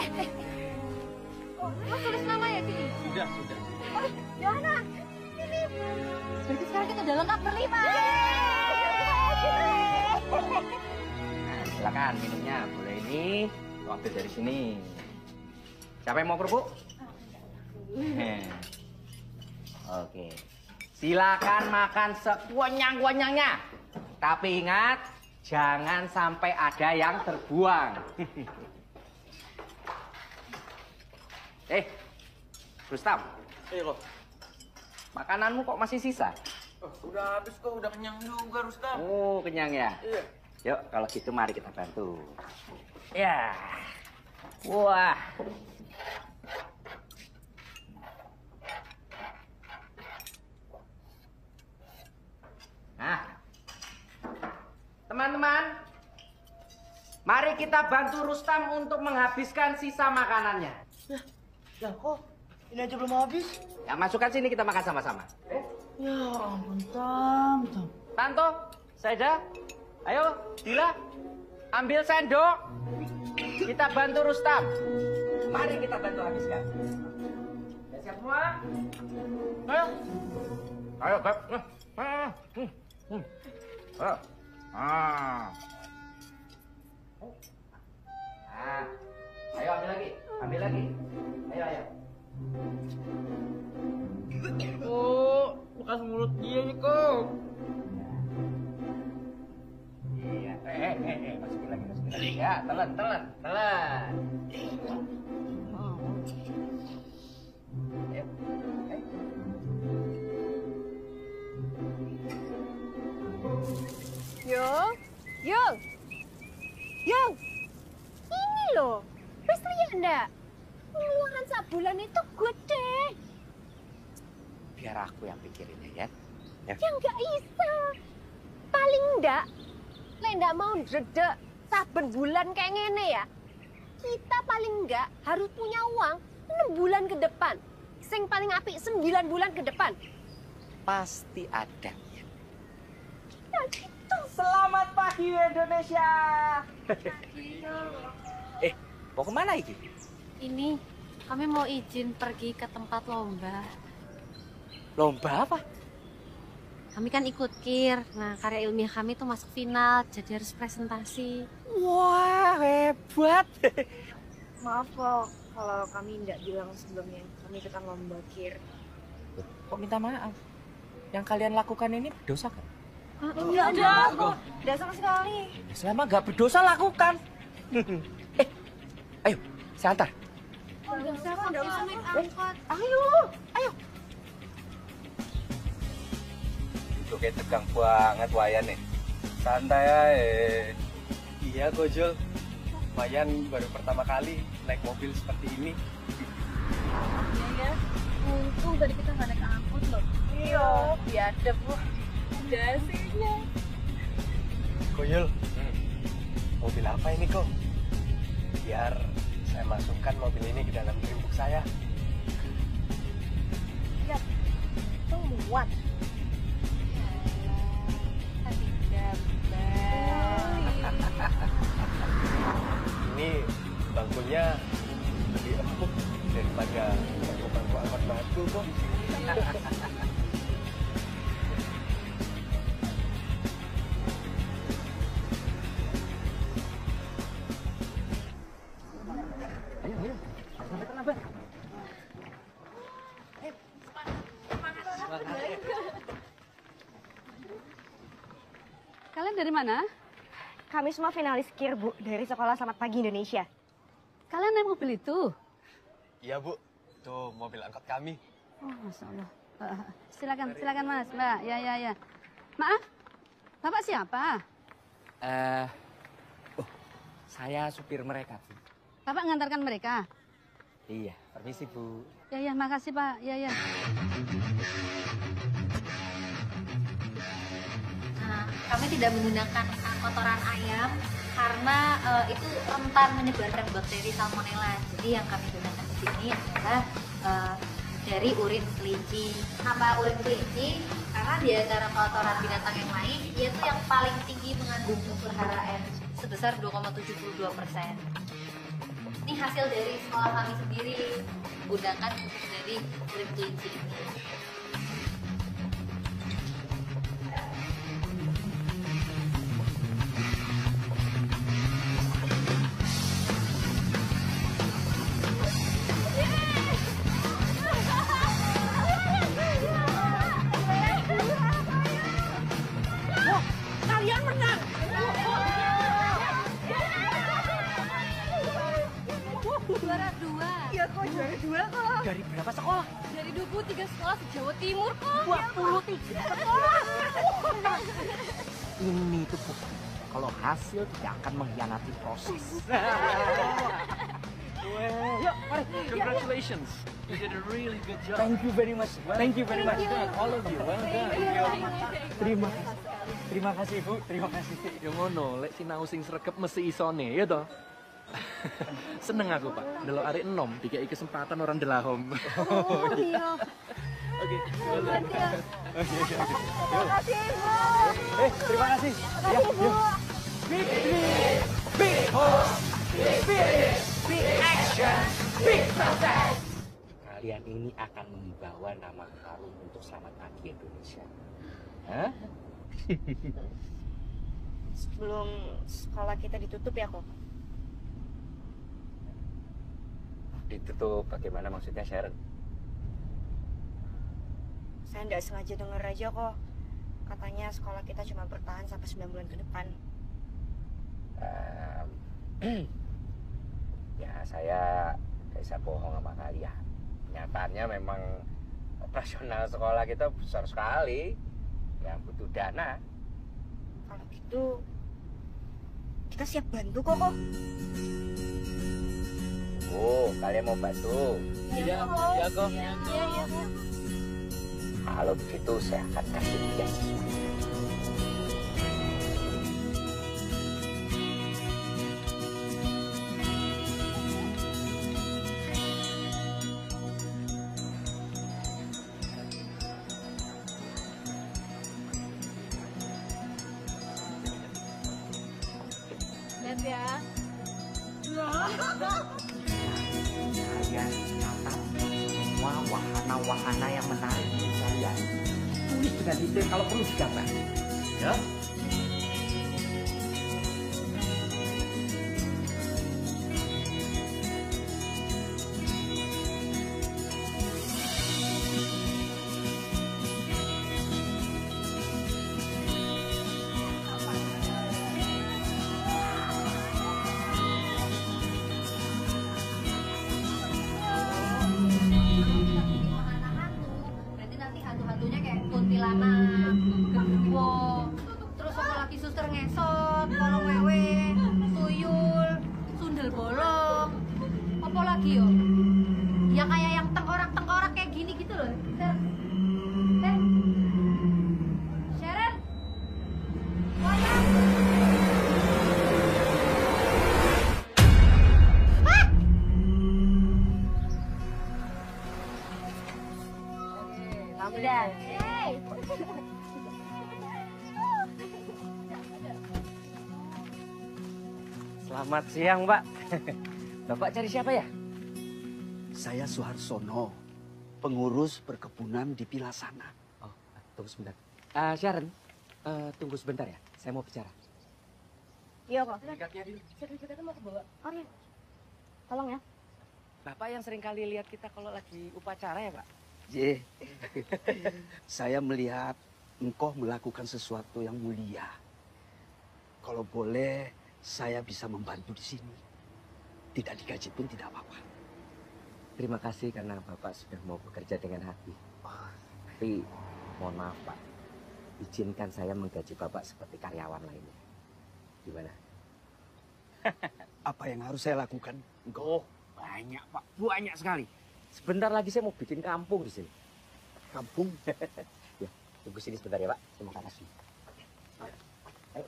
Oh, Mas tulis nama ya sini? Sudah, sudah. Oh, Johanna, ini. Berarti sekarang kita udah lengkap berlima. Nah, silakan minumnya. Boleh ini, lo ambil dari sini. Siapa yang mau kerupuk? Oke. Silakan makan sekuanyang-kuanyangnya. Tapi ingat, jangan sampai ada yang terbuang. Eh, Rustam. Iya kok. Makananmu kok masih sisa? Oh, udah habis kok, udah kenyang juga Rustam. Oh, kenyang ya? Iya. Yuk, kalau gitu mari kita bantu. Ya. Wah. Nah. Teman-teman, mari kita bantu Rustam untuk menghabiskan sisa makanannya. Ya, ya kok ini aja belum habis? Ya, masukkan sini kita makan sama-sama. Eh? Ya ampun, Tam, Tam. Tanto, Saida, ayo, Dila, ambil sendok. Kita bantu Rustam. Mari kita bantu habiskan. Ya, siap semua? Ayo. Ayo, Beb. Ayo. Ayo. Ah. Ah. Ayo ambil lagi, ambil lagi. Ayo, ayo. Oh, bekas mulut dia nih kok. Iya, eh, eh, eh, eh, masukin lagi, masukin lagi. Ya, telan, telan, telan. Ayo, ayo. Yung, Yung, Yung, ini loh, wis lihat ndak? Pengeluaran sebulan itu gede. Biar aku yang pikirin ya, ya. Ya nggak bisa. Paling ndak, lek ndak mau dredek saben bulan kayak ngene ya. Kita paling nggak harus punya uang enam bulan ke depan. Sing paling apik sembilan bulan ke depan. Pasti ada. Ya gitu. Selamat pagi Indonesia. Eh, mau kemana iki? Ini kami mau izin pergi ke tempat lomba. Lomba apa? Kami kan ikut KIR. Nah, karya ilmiah kami tuh masuk final, jadi harus presentasi. Wah, hebat. Maaf kok kalau kami tidak bilang sebelumnya kami ikutan lomba KIR. Kok minta maaf? Yang kalian lakukan ini berdosa kan? Enggak ada kok, tidak sama sekali. Selama nggak berdosa lakukan. Eh, ayo, saya antar. Oh, enggak usah kok, enggak usah naik angkot. Ayo, ayo. Itu kayak tegang banget Wayan nih. Santai aja. Iya kok Jul. Wayan baru pertama kali naik mobil seperti ini. Iya ya, untung tadi kita nggak naik angkot loh. Iya, biadab bu. Dasinya. Koyul, hmm. mobil apa ini kok? Biar saya masukkan mobil ini ke dalam dream book saya. Ya, itu muat. Tadi gambar. Ini bangkunya lebih empuk daripada bangku-bangku angkot batu kok. Kalian dari mana? Kami semua finalis KIR, Bu, dari Sekolah Selamat Pagi Indonesia. Kalian naik mobil itu? Iya, Bu. Itu mobil angkot kami. Oh, Masya Allah. Uh, silakan, silakan Mas, Mbak. Ya, ya, ya. Maaf, Bapak siapa? Eh, uh, oh, saya supir mereka, Bu. Bapak mengantarkan mereka? Iya, permisi, Bu. Ya, ya, makasih, Pak. Ya, ya. Nah, kami tidak menggunakan kotoran ayam karena uh, itu rentan menyebarkan bakteri salmonella. Jadi yang kami gunakan di sini adalah uh, dari urin kelinci. Kenapa urin kelinci? Karena di antara kotoran binatang yang lain, dia tuh yang paling tinggi mengandung unsur H R N sebesar dua koma tujuh dua persen. Ini Ini hasil dari sekolah kami sendiri, menggunakan pupuk dari green kelinci ini. Kalian menang. Juara dua. Iya kok juara dua kok. Dari berapa sekolah? Dari dua puluh tiga sekolah se-Jawa Timur kok. dua puluh tiga sekolah. Ini tuh Bu, kalau hasil tidak akan mengkhianati proses. Yuk, mari. Congratulations. You did a really good job. Thank you very much. Thank you very much. All of you. Well done. Terima kasih. Terima kasih Bu, terima kasih. Ya ngono, lek sinau sing sregep mesti isone, ya toh? Seneng aku, Pak. Delok arek enom dikai kesempatan orang delahom. Oh iya. Oke, well done. Terima kasih, Bu. Eh, terima kasih. Terima kasih, Bu. Big dream, big hopes, big spirit, big action, big success. Kalian ini akan membawa nama harum untuk Selamat Pagi Indonesia. Hah? Sebelum sekolah kita ditutup ya kok. Ditutup bagaimana maksudnya, Sharon? Saya nggak sengaja denger aja kok. Katanya sekolah kita cuma bertahan sampai sembilan bulan ke depan. Um, ya saya nggak bisa bohong sama kalian. Nyatanya memang operasional sekolah kita besar sekali, yang butuh dana. Kalau gitu kita siap bantu kok kok. Oh, kalian mau bantu? Iya, iya kok. Iya, iya kok. Kalau begitu saya akan kasih beasiswa. Lihat ya. Kalian catat semua wahana-wahana yang menarik untuk kalian. Tulis dengan detail kalau perlu digambar. Ya. Berarti nanti hantu-hantunya kayak kuntilanak, genderuwo, terus apa lagi suster ngesot, kolong wewe, tuyul, sundel bolong, apa lagi yo? Ya kayak yang tengkorak-tengkorak kayak gini gitu loh. Sharon, eh, Sharon, wayang. Udah. Selamat siang, Mbak. Bapak cari siapa ya? Saya Suharsono, pengurus perkebunan di Pilasana. Oh, tunggu sebentar. Uh, Sharon, uh, tunggu sebentar ya. Saya mau bicara. Iya kok. Sertifikatnya mau ke bawah. Oh iya. Tolong ya. Bapak yang sering kali lihat kita kalau lagi upacara ya, Pak? Ye, saya melihat engkau melakukan sesuatu yang mulia. Kalau boleh, saya bisa membantu di sini. Tidak digaji pun tidak apa-apa. Terima kasih karena Bapak sudah mau bekerja dengan hati. Tapi mohon maaf, Pak. Izinkan saya menggaji Bapak seperti karyawan lainnya. Gimana? Apa yang harus saya lakukan? Oh, banyak, Pak. Banyak sekali. Sebentar lagi saya mau bikin kampung di sini. Kampung? Ya, tunggu sini sebentar ya, Pak. Terima kasih. Ayo.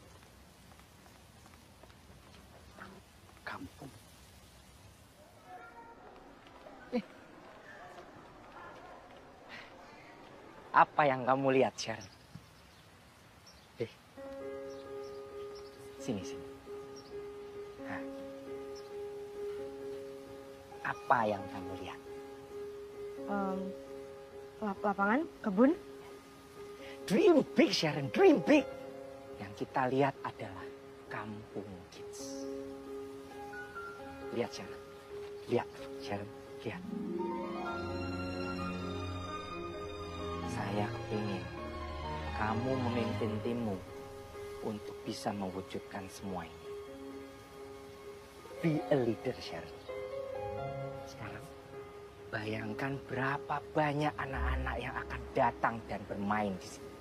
Kampung. Eh. Apa yang kamu lihat, Sharon? Eh. Sini, sini. Nah. Apa yang kamu lihat? Um, lap lapangan, kebun. Dream big, Sharon, dream big. Yang kita lihat adalah kampung kids. Lihat, Sharon. Lihat, Sharon. Lihat. Saya ingin kamu memimpin timmu untuk bisa mewujudkan semua ini. Be a leader, Sharon. Sekarang, bayangkan berapa banyak anak-anak yang akan datang dan bermain di sini.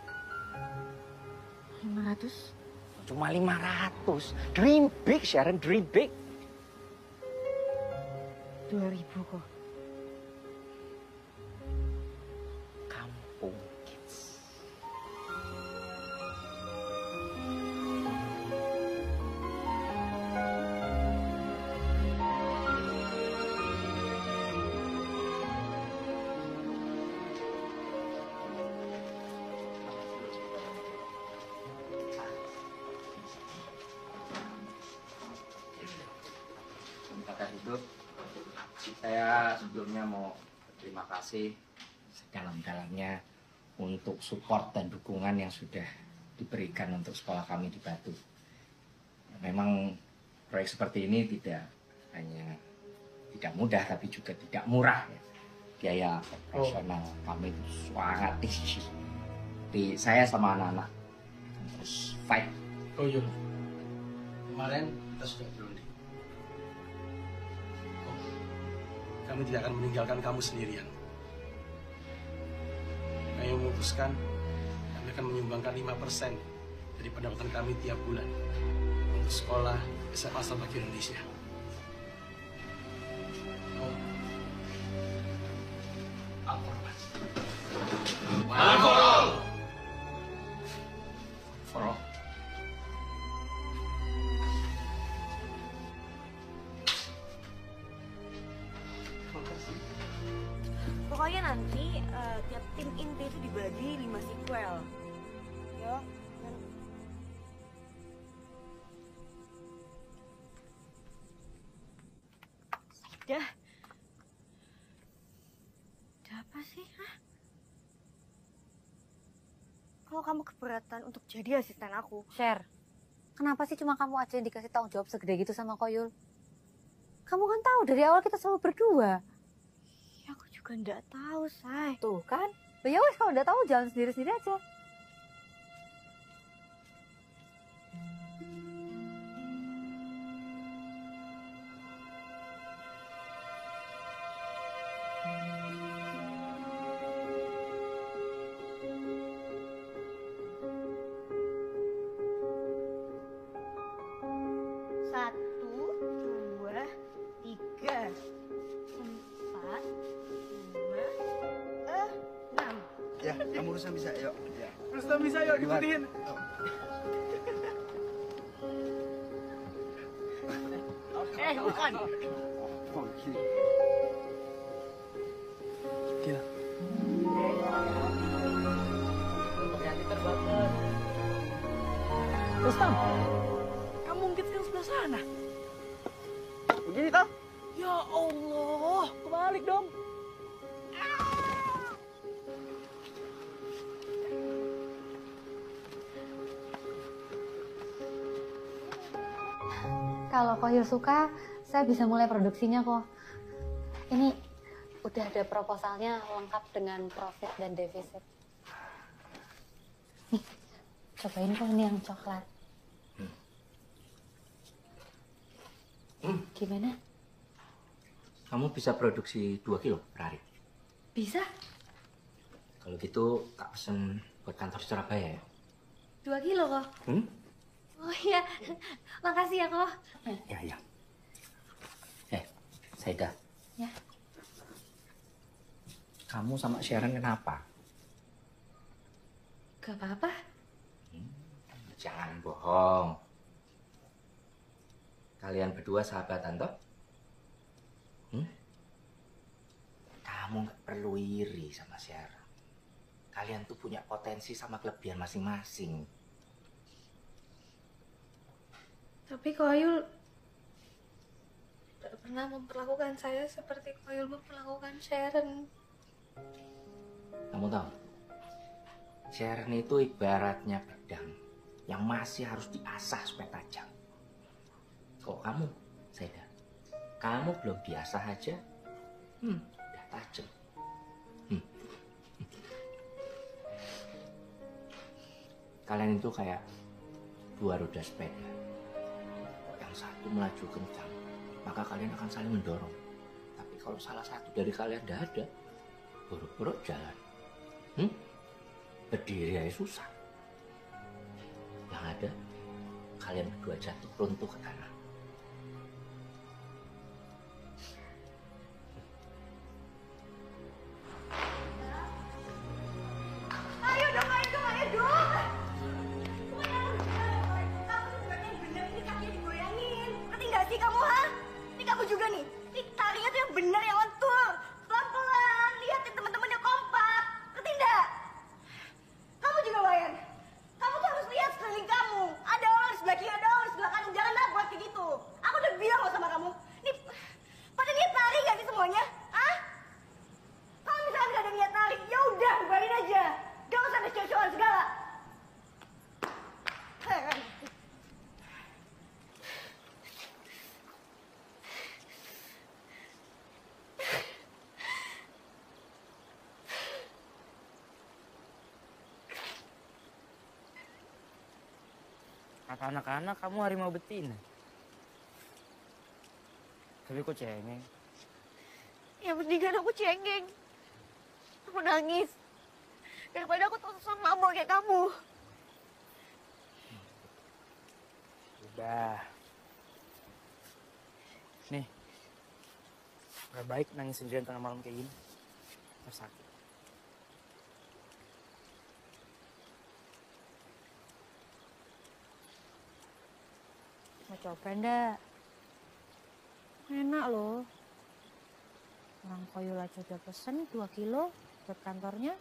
lima ratus? Cuma lima ratus. Dream big, Sharon, dream big. dua ribu kok. Kampung kids. Maka itu saya sebelumnya mau berterima kasih sedalam-dalamnya untuk support dan dukungan yang sudah diberikan untuk sekolah kami di Batu. Memang proyek seperti ini tidak hanya tidak mudah tapi juga tidak murah ya. Biaya operasional oh. kami itu sangat tinggi. Jadi saya sama anak-anak terus fight. Oh iya, kemarin kita sudah berunding. Oh, kami tidak akan meninggalkan kamu sendirian. Kami memutuskan kami akan menyumbangkan lima persen dari pendapatan kami tiap bulan untuk sekolah S M A Asal Baki Indonesia. Oh. One for all. For all. Pokoknya nanti uh, tiap tim inti itu dibagi lima sequel. Yo. Dah. Ada apa sih? Hah? Kalau kamu keberatan untuk jadi asisten aku. Share, kenapa sih cuma kamu aja yang dikasih tanggung jawab segede gitu sama Koyul? Kamu kan tahu dari awal kita selalu berdua. Ya aku juga nggak tahu, Say. Tuh kan? Ya wes kalau nggak tahu jalan sendiri-sendiri aja. Satu, dua, tiga, empat, lima, eh, enam. Ya, kamu Rustam bisa, yuk. Ya. Rustam bisa, yuk, dibutuhin. Eh, bukan. Oh, gini. Gila. Rustam, kamu mungkin kan sebelah sana. Begini toh? Ya Allah, kebalik dong. Kalau Koyul suka, saya bisa mulai produksinya kok. Ini udah ada proposalnya lengkap dengan profit dan defisit. Nih, cobain kok ini yang coklat. Hmm. Gimana? Kamu bisa produksi dua kilo per hari. Bisa? Kalau gitu tak pesen buat kantor Surabaya ya. Dua kilo kok. Hmm? Oh iya, makasih ya kok. Ya, ya. Eh, Saida. Ya. Kamu sama Sharon kenapa? Gak apa-apa. Hmm, jangan bohong. Kalian berdua sahabatan toh? Hmm? Kamu nggak perlu iri sama Sharon. Kalian tuh punya potensi sama kelebihan masing-masing. Tapi Koyul pernah memperlakukan saya seperti Koyul memperlakukan Sharon. Kamu tahu, Sharon itu ibaratnya pedang yang masih harus diasah supaya tajam. Kok kamu, Saida, kamu belum biasa aja, hmm, udah tajam. Hmm. Kalian itu kayak dua roda sepeda. Yang satu melaju kencang, maka kalian akan saling mendorong. Tapi kalau salah satu dari kalian tidak ada, buruk-buruk jalan. Hmm? Berdiri aja susah. Yang ada, kalian berdua jatuh runtuh ke tanah. Ayo dong, ayo dong, ayo dong. Kamu tuh bukan yang bener, ini kakinya digoyangin. Ngerti nggak sih kamu, ha? Ini kamu juga nih. Ini tarinya tuh yang bener, yang lentur. Pelan-pelan, liatin teman-temannya kompak. Ngerti nggak? Kamu juga, Wayan. Kamu tuh harus lihat sekeliling kamu. Ada orang di sebelah kiri, ada orang di sebelah kanan. Jangan buat kayak gitu. Aku udah bilang loh sama kamu. Nih, pada niat nari nggak sih semuanya? Hah? Kalau misalkan nggak ada niat nari, ya udah, bubarin aja. Gak usah ada cowok-cowokan segala. Heran. Kata anak-anak kamu harimau betina. Tapi kok cengeng? Ya mendingan aku cengeng. Aku nangis. Daripada aku terus mabok kayak kamu. Udah. Nih. Gak baik nangis sendirian tengah malam kayak gini. Terus sakit. Mau coba enggak? Enak loh. Orang Koyul aja udah pesen dua kilo buat kantornya.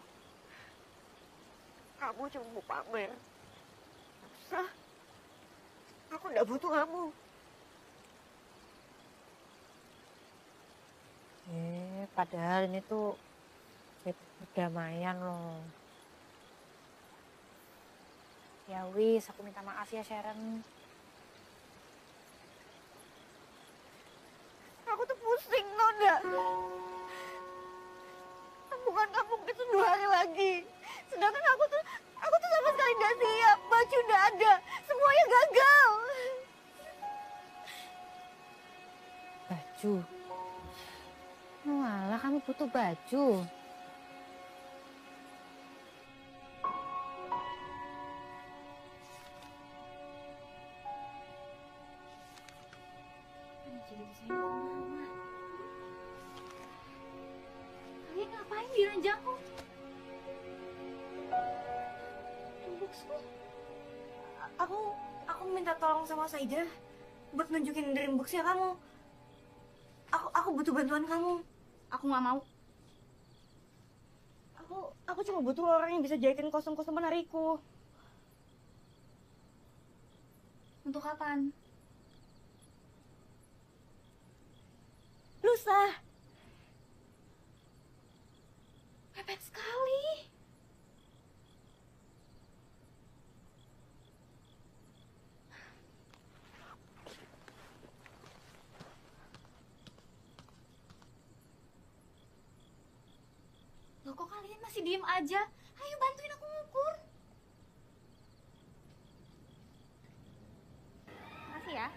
Kamu cuma mau pamer. Gak usah. Aku gak butuh kamu. Eh, padahal ini tuh perdamaian loh. Ya wis, aku minta maaf ya Sharon. Aku tuh pusing, tau gak? Bukan kamu itu dua hari lagi. Sedangkan aku tuh, aku tuh sama sekali gak siap. Baju udah ada, semuanya gagal. Baju? Walah, kamu butuh baju. Kalian ngapain di ranjangku? Dreamboxku? Aku, aku minta tolong sama Saida buat nunjukin dreamboxnya kamu. Aku, aku butuh bantuan kamu. Aku nggak mau. Aku, aku cuma butuh orang yang bisa jahitin kostum-kostum menariku. Untuk kapan? Lusa. Mepet sekali. Loh, kok kalian masih diem aja? Ayo bantuin aku ngukur. Makasih ya.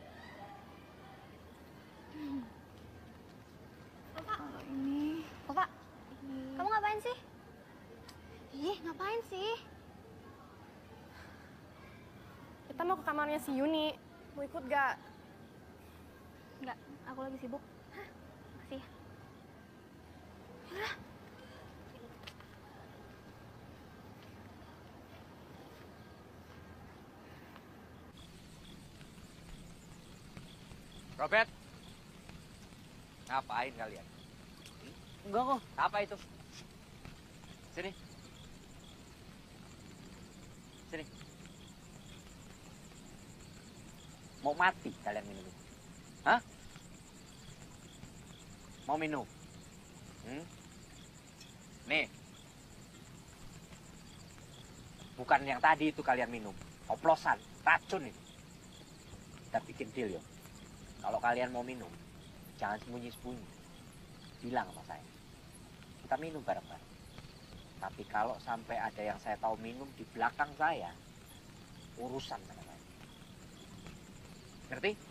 Bapak. Kalau ini. Bapak. Ini. Kamu ngapain sih? Ih, ngapain sih? Kita mau ke kamarnya si Yuni. Mau ikut gak? Enggak, aku lagi sibuk. Hah? Makasih ya. Yaudah. Robert, ngapain kalian? Enggak kok. Apa itu? Sini. Sini. Mau mati kalian minum itu? Hah? Mau minum? Hmm? Nih. Bukan yang tadi itu kalian minum. Oplosan, racun ini. Kita bikin deal yo. Kalau kalian mau minum, jangan sembunyi-sembunyi. Bilang sama saya. Kita minum bareng-bareng. Tapi kalau sampai ada yang saya tahu minum di belakang saya, urusan sama saya. Ngerti?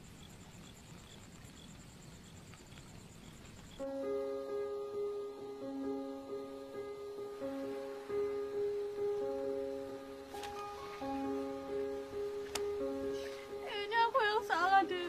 Kayaknya aku yang salah deh.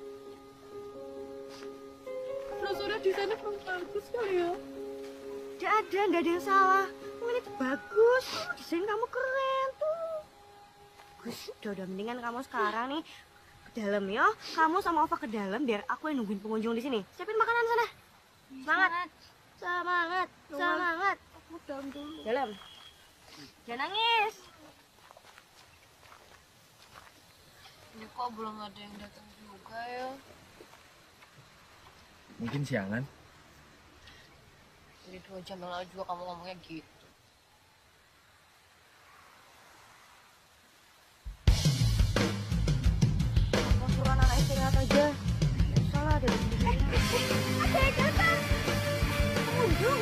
Brosurnya desainnya belum bagus kali ya. Gak ada, gak ada yang salah. Ini tuh bagus, desain kamu keren tuh. Gus, udah udah mendingan kamu sekarang nih ke dalam ya. Kamu sama Ova ke dalam biar aku yang nungguin pengunjung di sini. Siapin makanan sana. Semangat, semangat, semangat. Aku dalam dulu. Dalam. Jangan nangis. Ini kok belum ada yang datang juga ya? Mungkin siangan. Jadi dua jam yang lalu juga kamu ngomongnya gitu. Mau suruh anak istirahat aja. Salah ada di sini. Ada yang datang. Pengunjung.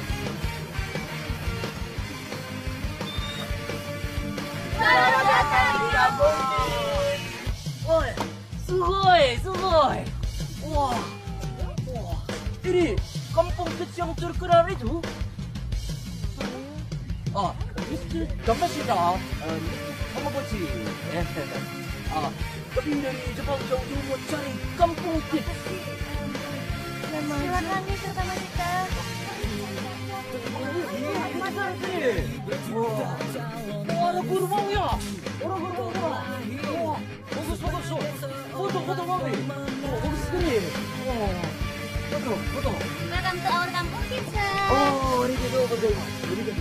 Selamat datang di kampung. Woi, sugoi, sugoi. Wah, wah, ini kampung kecil yang terkenal itu. Ah, mister Gamashida, Hamaguchi. Ah, kami dari Jepang jauh-jauh mau cari kampung kecil. Silakan nih serta kita. Wah, ada kurma ya. Orang kurma. Wah, bagus bagus. Foto foto mami. Wah, bagus sekali. Wah, foto foto. Welcome to our kampung kita. Oh, arigatou gozaimasu. Arigatou.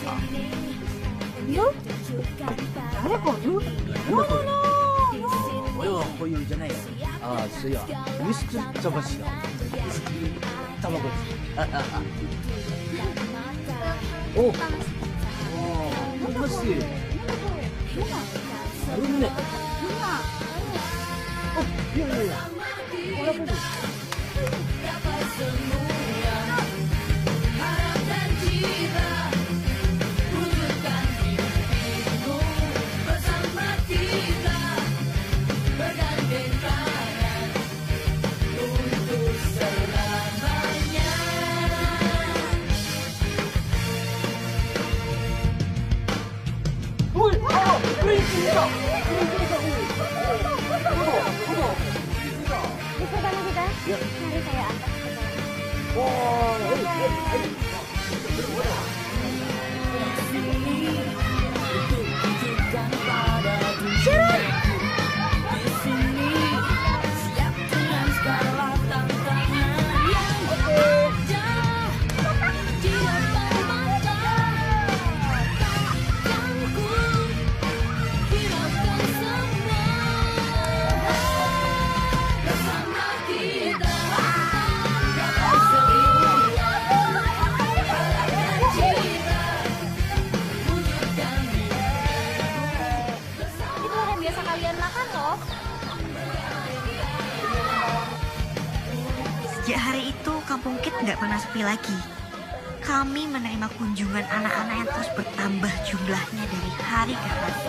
Yo, ada koyu? No, no, no. これはこういうじゃないよ。ああ、そうや。ウイスキー茶箸よ。ウイスキー卵です。お、お、おかしい。あるね。お、いやいやいや。これはこれ。 Bus pertama kita, mari saya antar ke dalam. Sharon! Sejak hari itu, Kampung Kid nggak pernah sepi lagi. Kami menerima kunjungan anak-anak yang terus bertambah jumlahnya dari hari ke hari.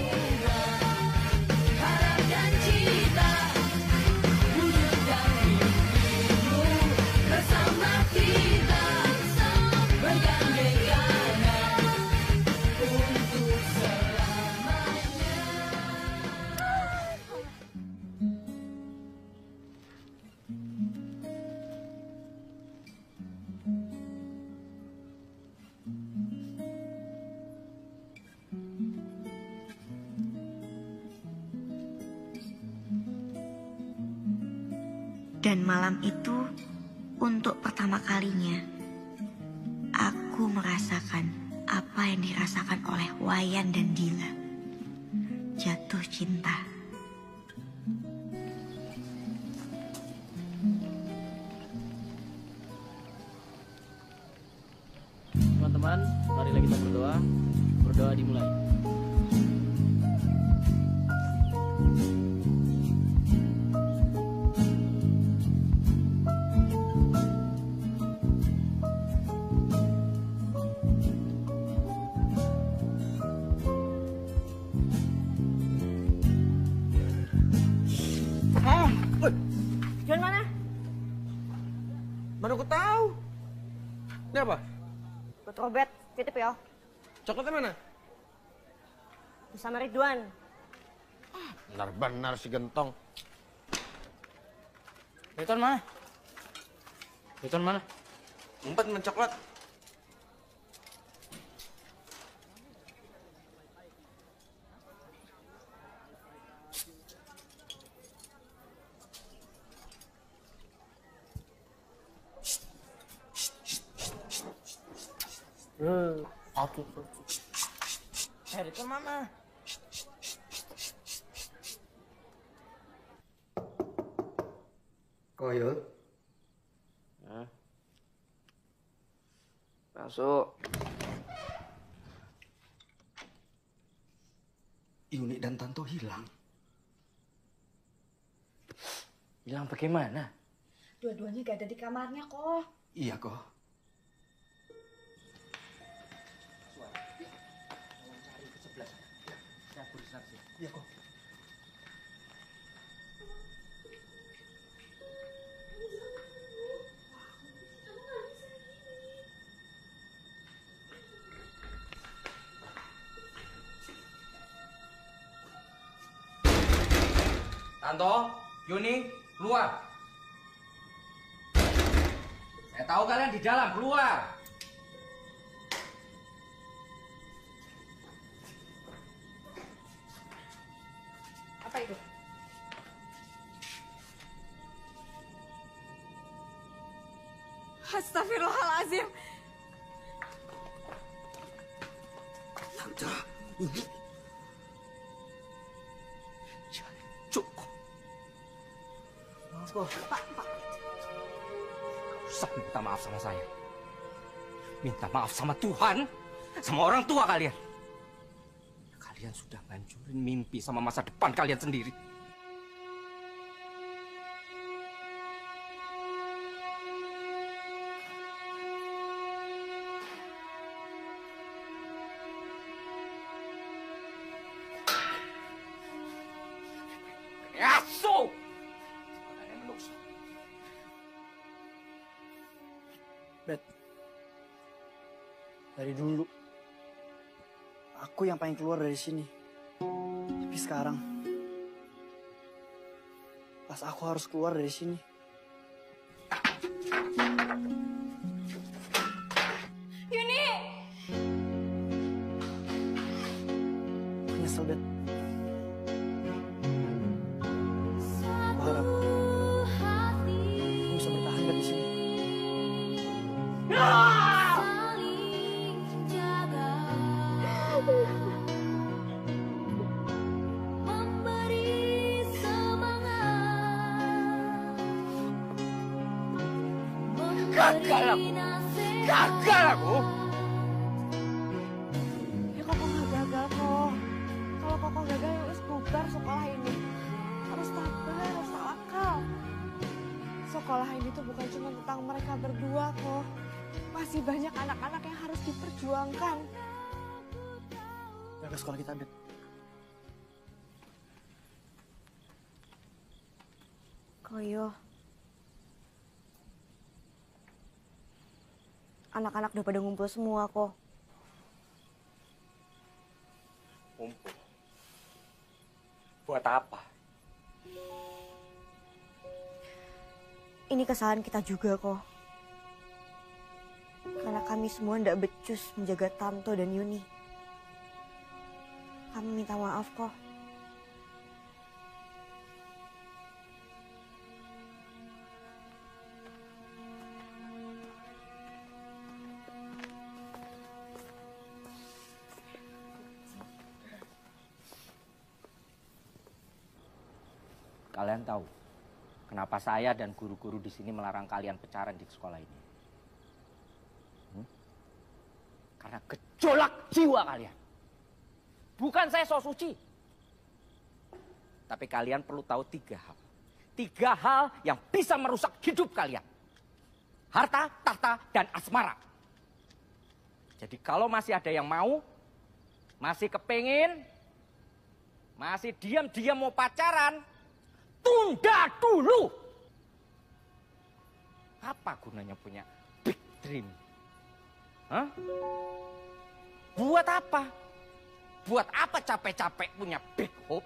Dan malam itu, untuk pertama kalinya, aku merasakan apa yang dirasakan oleh Wayan dan Dila. Jatuh cinta. teman-teman, marilah kita berdoa. Berdoa dimulai. John mana? Mana aku tahu? Ini apa? Buat Robert, titip ya. Coklatnya mana? Bersama Ridwan. Benar-benar si gentong. Ridwan mana? Ridwan mana? Empat men coklat. Hmm, satu. Eh, Ridwan mana? Koyol. Hah? Masuk. Yuni dan Tanto hilang. Hilang bagaimana? Dua-duanya gak ada di kamarnya kok. Iya kok. Iya kok. Tanto, Yuni, keluar. Saya tahu kalian di dalam, keluar. Apa itu? Astagfirullahaladzim. Tante, ini cukup. Pak, Pak. Usah minta maaf sama saya. Minta maaf sama Tuhan, sama orang tua kalian. Kalian sudah ngancurin mimpi sama masa depan kalian sendiri. Asu! Bet, dari dulu aku yang pengen keluar dari sini. Tapi sekarang, pas aku harus keluar dari sini. Yuni! Aku nyesel, Bet. Aku harap aku bisa bertahan Bet di sini. Gagal aku! Gagal aku! Ya kok nggak gagal kok. Kalau kok gagal ya wis bubar sekolah ini. Harus sabar, harus tawakal. Sekolah ini tuh bukan cuma tentang mereka berdua kok. Masih banyak anak-anak yang harus diperjuangkan. Jaga sekolah kita, Bet. Koyo. Anak-anak udah pada ngumpul semua kok. Ngumpul? Buat apa? Ini kesalahan kita juga kok. Karena kami semua ndak becus menjaga Tanto dan Yuni. Kami minta maaf kok. Kalian tahu kenapa saya dan guru-guru di sini melarang kalian pacaran di sekolah ini? Hmm? Karena gejolak jiwa kalian. Bukan saya sok suci. Tapi kalian perlu tahu tiga hal. Tiga hal yang bisa merusak hidup kalian. Harta, tahta, dan asmara. Jadi kalau masih ada yang mau, masih kepingin, masih diam-diam mau pacaran, tunda dulu. Apa gunanya punya big dream? Hah? Buat apa? Buat apa capek-capek punya big hope?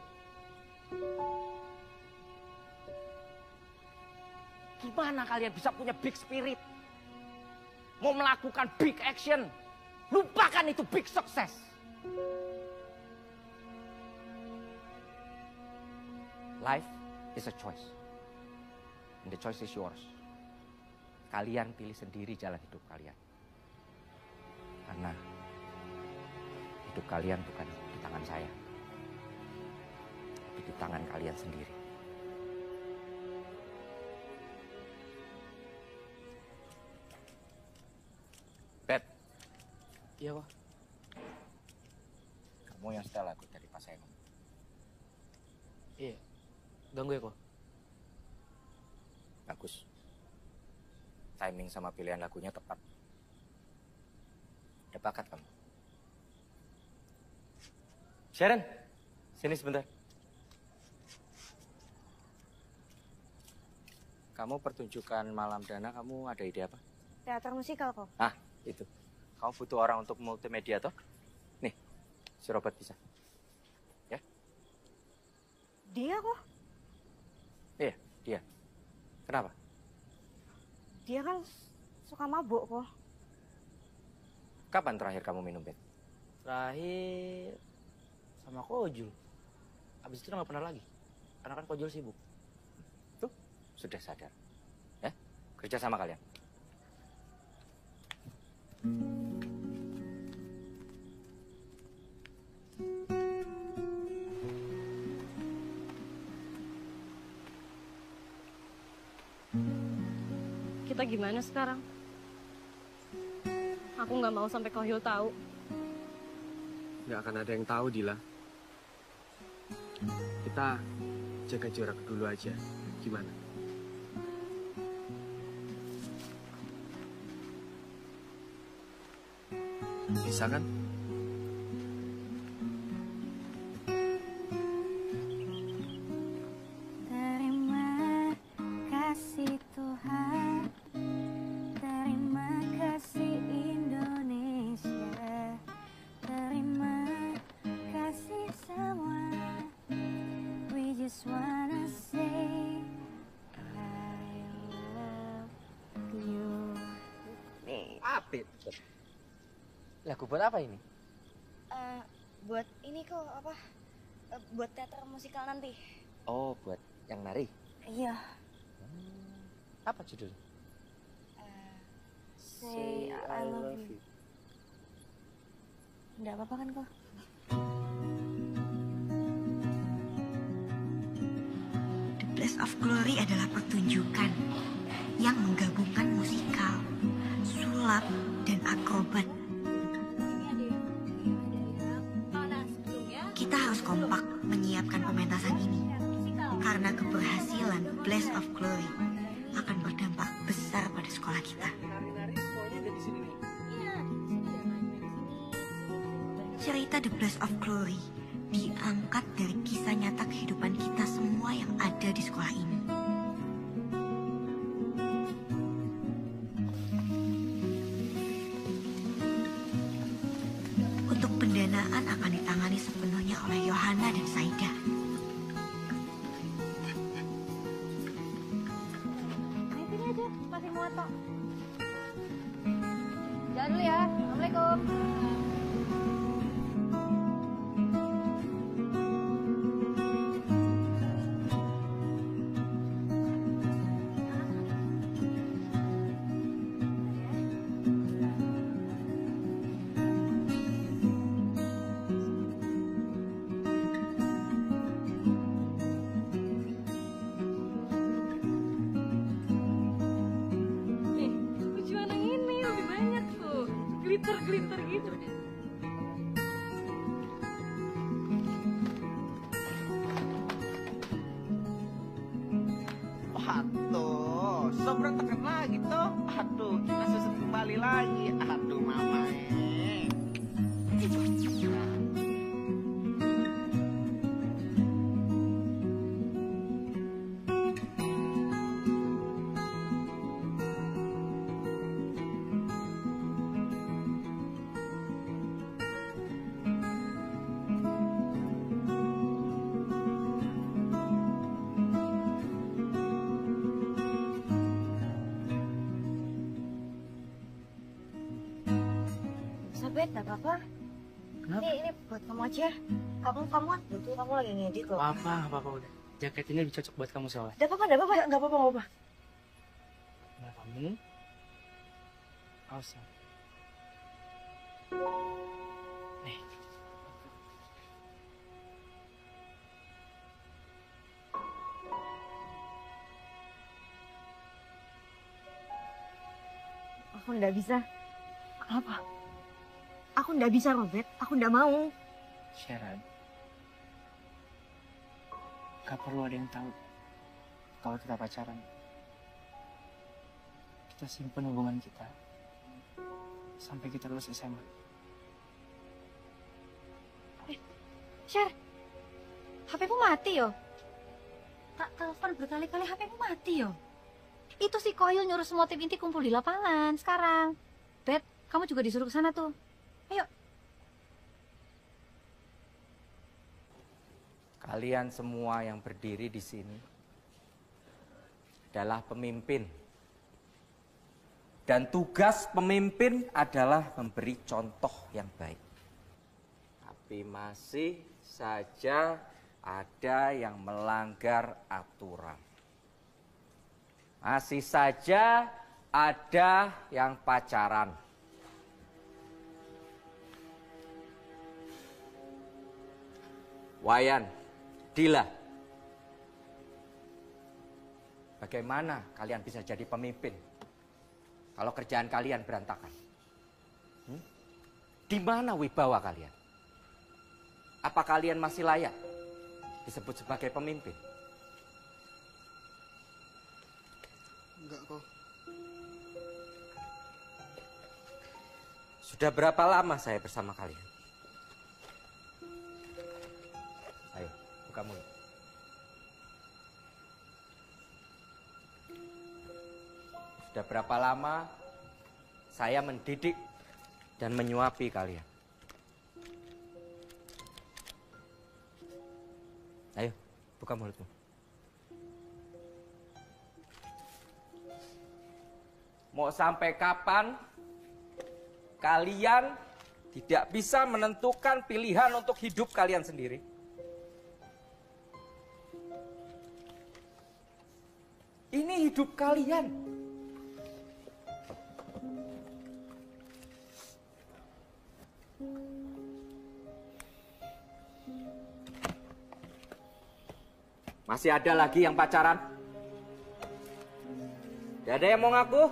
Gimana kalian bisa punya big spirit? Mau melakukan big action? Lupakan itu big success. Life is a choice. And the choice is yours. Kalian pilih sendiri jalan hidup kalian. Karena hidup kalian bukan di tangan saya. Tapi di tangan kalian sendiri. Beb. Iya kok. Kamu yang setel lagu tadi pas saya ngomong. Iya. Ganggu ya kok. Bagus. Timing sama pilihan lagunya tepat. Ada bakat kamu. Sharon, sini sebentar. Kamu pertunjukan Malam Dana, kamu ada ide apa? Teater musikal kok. Ah, itu. Kamu butuh orang untuk multimedia toh? Nih, si Robert bisa. Ya? Dia kok? Iya, dia. Kenapa? Dia kan suka mabuk kok. Kapan terakhir kamu minum, Bet? Terakhir sama Kojul. Abis itu udah gak pernah lagi. Karena kan Kojul sibuk. Tuh, sudah sadar. Ya, kerja sama kalian. Kita gimana sekarang? Aku nggak mau sampai Kohyul tahu. Nggak akan ada yang tahu, Dila. Kita jaga jarak dulu aja. Gimana? Bisa kan? Terima kasih Tuhan, terima kasih Indonesia, terima kasih semua. We just wanna say I love you. Apit. Lagu buat apa ini? Eh, buat ini kok apa? Eh, buat teater musikal nanti. Oh, buat yang nari. Iya. Apa judulnya? Say I love you. Nggak apa-apa kan kok? The Blaze of Glory adalah pertunjukan yang menggabungkan musikal, sulap, dan akrobat. Kita harus kompak menyiapkan pementasan ini, karena keberhasilan Blaze of Glory akan berdampak besar pada sekolah kita. Cerita The Blaze of Glory diangkat dari kisah nyata kehidupan kita semua yang ada di sekolah ini. Untuk pendanaan akan ditangani sepenuhnya oleh Yohana dan Saida. Ayo sini aja, masih muat kok. Jalan dulu ya. Assalamualaikum. Nih, tujuan yang ini lebih banyak tuh. Glit glitter-glitter gitu. Aduh, sobret tekan lagi tuh. Aduh, kita susun kembali lagi. Aduh, mama eh. Bet, gak apa-apa. Kenapa? Ini, ini buat kamu aja. Kamu, kamu kan butuh, kamu lagi ngedit loh. Apa, apa, apa udah. Jaket ini lebih cocok buat kamu soalnya. Gak apa-apa, gak apa-apa, gak apa-apa, gak apa-apa. Nah, kamu, awas ya. Nih. Aku nggak bisa. Kenapa? Aku nggak bisa, Robert. Aku nggak mau. Sharon, gak perlu ada yang tahu kalau kita pacaran. Kita simpen hubungan kita sampai kita lulus S M A. Eh, Sher, H P-mu mati yo. Tak telepon berkali-kali, H P-mu mati yo. Itu si Koyul nyuruh semua tim inti kumpul di lapangan sekarang. Bet, kamu juga disuruh ke sana tuh. Ayo. Kalian semua yang berdiri di sini adalah pemimpin. Dan tugas pemimpin adalah memberi contoh yang baik. Tapi masih saja ada yang melanggar aturan. Masih saja ada yang pacaran. Wayan, Dila, bagaimana kalian bisa jadi pemimpin kalau kerjaan kalian berantakan? Hmm? Di mana wibawa kalian? Apa kalian masih layak disebut sebagai pemimpin? Enggak kok. Sudah berapa lama saya bersama kalian? Ayo, buka mulut. Sudah berapa lama saya mendidik dan menyuapi kalian? Ayo, buka mulutmu. Mau sampai kapan kalian tidak bisa menentukan pilihan untuk hidup kalian sendiri? Ini hidup kalian. Masih ada lagi yang pacaran? Gak ada yang mau ngaku?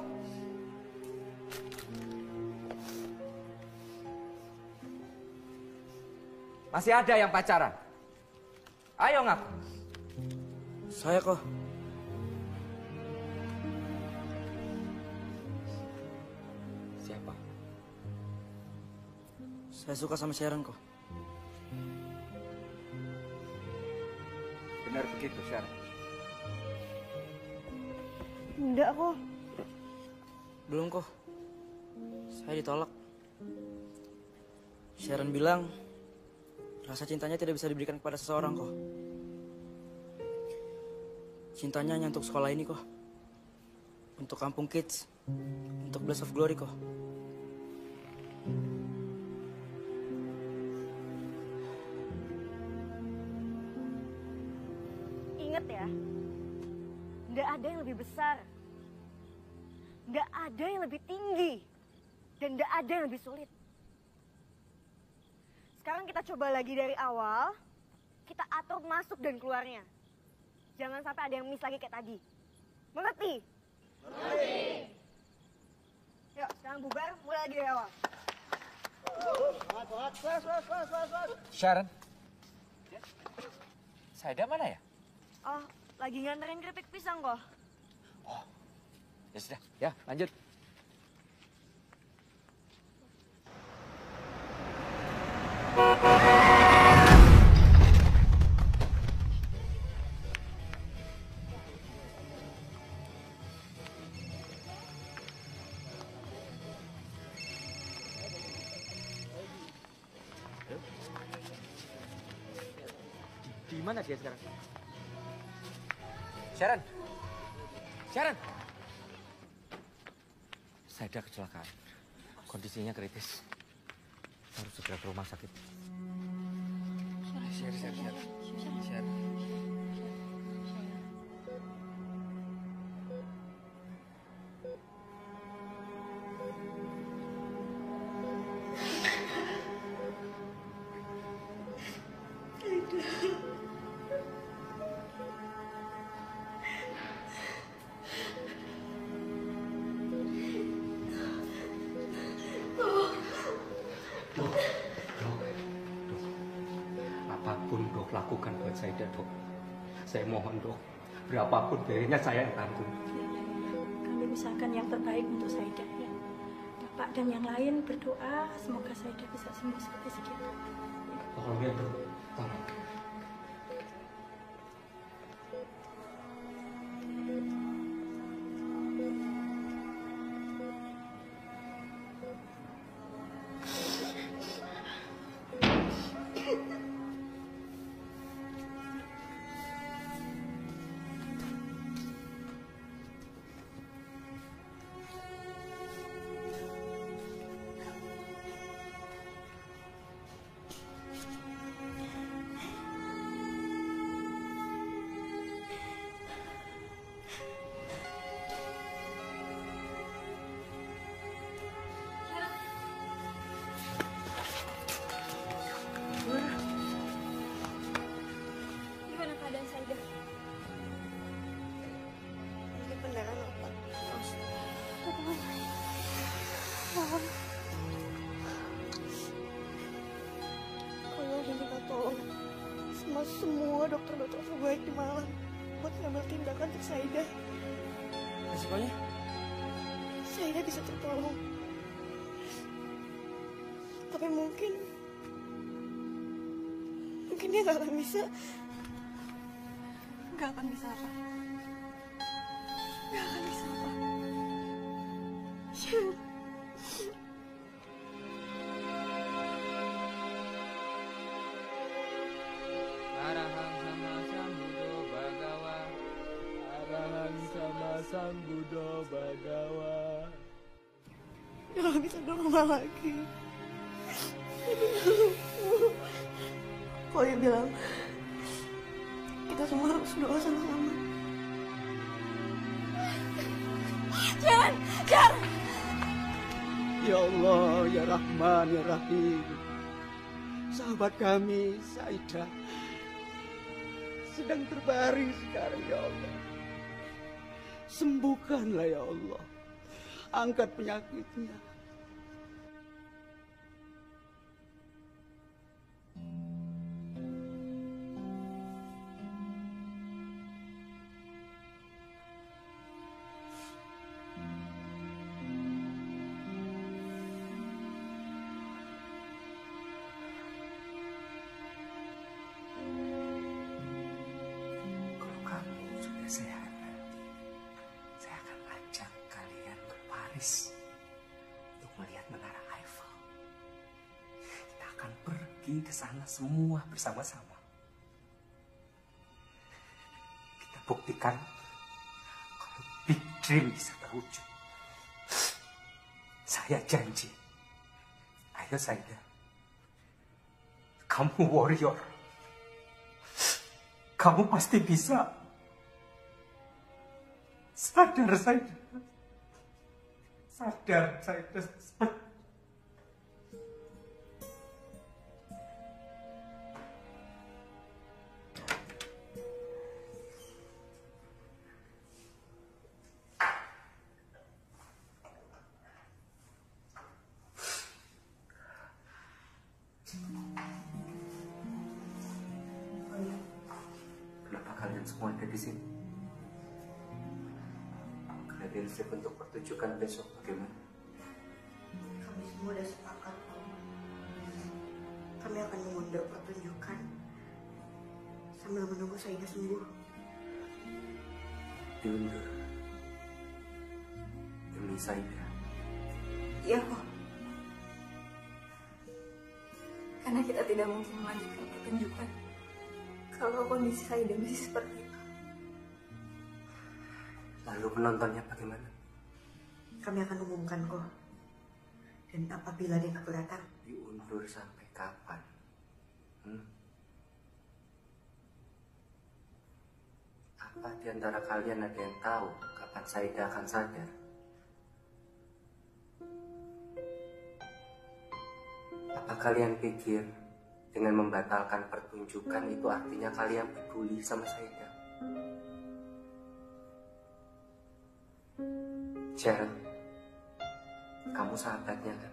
Masih ada yang pacaran? Ayo ngaku. Saya kok. Siapa? Saya suka sama Sharon kok. Benar begitu, Sharon? Enggak kok. Belum kok. Saya ditolak. Sharon bilang rasa cintanya tidak bisa diberikan kepada seseorang kok. Cintanya hanya untuk sekolah ini kok. Untuk kampung kids. Untuk Blast of Glory kok. Ingat ya, nggak ada yang lebih besar, nggak ada yang lebih tinggi, dan nggak ada yang lebih sulit. Sekarang kita coba lagi dari awal, kita atur masuk dan keluarnya. Jangan sampai ada yang miss lagi kayak tadi. Mengerti? Mengerti. Yuk, sekarang bubar, mulai lagi dari awal. Sharon? Saida mana ya? Oh, lagi nganterin keripik pisang kok. Ya sudah, ya lanjut. Di mana dia sekarang? Sharon! Sharon! Saida kecelakaan. Kondisinya kritis. Harus segera ke rumah sakit. Sharon, Sharon, Sharon. Sharon. Apapun dok lakukan buat Saida dok. Saya mohon dok, berapapun biayanya saya yang tanggung. Kami usahakan yang terbaik untuk Saida ya. Bapak dan yang lain berdoa semoga Saida bisa sembuh seperti sedia. Tolong ya dok, tolong. Gimana keadaan Saida? Ini pendarahan otak. Mohon. Kalau diminta tolong sama semua dokter-dokter terbaik di Malang buat ngambil tindakan untuk Saida. Resikonya? Saida bisa tertolong. Tapi mungkin mungkin dia gak akan bisa. Gak akan bisa apa? Gak akan bisa apa? Sharon. Arahang sama Sang Buddha Bagawa. Arahang sama Sang Buddha Bagawa. Dia gak bisa dorong lagi. Kok dia bilang kita semua harus doa sama-sama. Jangan, jangan. Ya Allah, ya Rahman, ya Rahim. Sahabat kami, Saida, sedang terbaring sekarang, ya Allah. Sembuhkanlah, ya Allah. Angkat penyakitnya. Kalau kamu sudah sehat nanti, saya akan ajak kalian ke Paris untuk melihat Menara Eiffel. Kita akan pergi ke sana semua bersama-sama. Kita buktikan kalau big dream bisa terwujud. Saya janji. Ayo Saida. Kamu warrior. Kamu pasti bisa. Sadar Saida. Sadar Saida. semua ada di sini. Kalian siap untuk pertunjukan besok bagaimana? Kami semua udah sepakat kok. Kami akan mengundur pertunjukan sambil menunggu Saida sembuh. Diundur demi Saida. Iya kok. Karena kita tidak mungkin melanjutkan pertunjukan kalau kondisi Saida masih seperti itu. Lalu penontonnya bagaimana? Kami akan umumkan kok. Dan apabila dia keberatan, Diundur sampai kapan? Hmm? Apa di antara kalian ada yang tahu kapan Saida akan sadar? Apa kalian pikir dengan membatalkan pertunjukan itu artinya kalian peduli sama Saida? Sharon, kamu sahabatnya kan?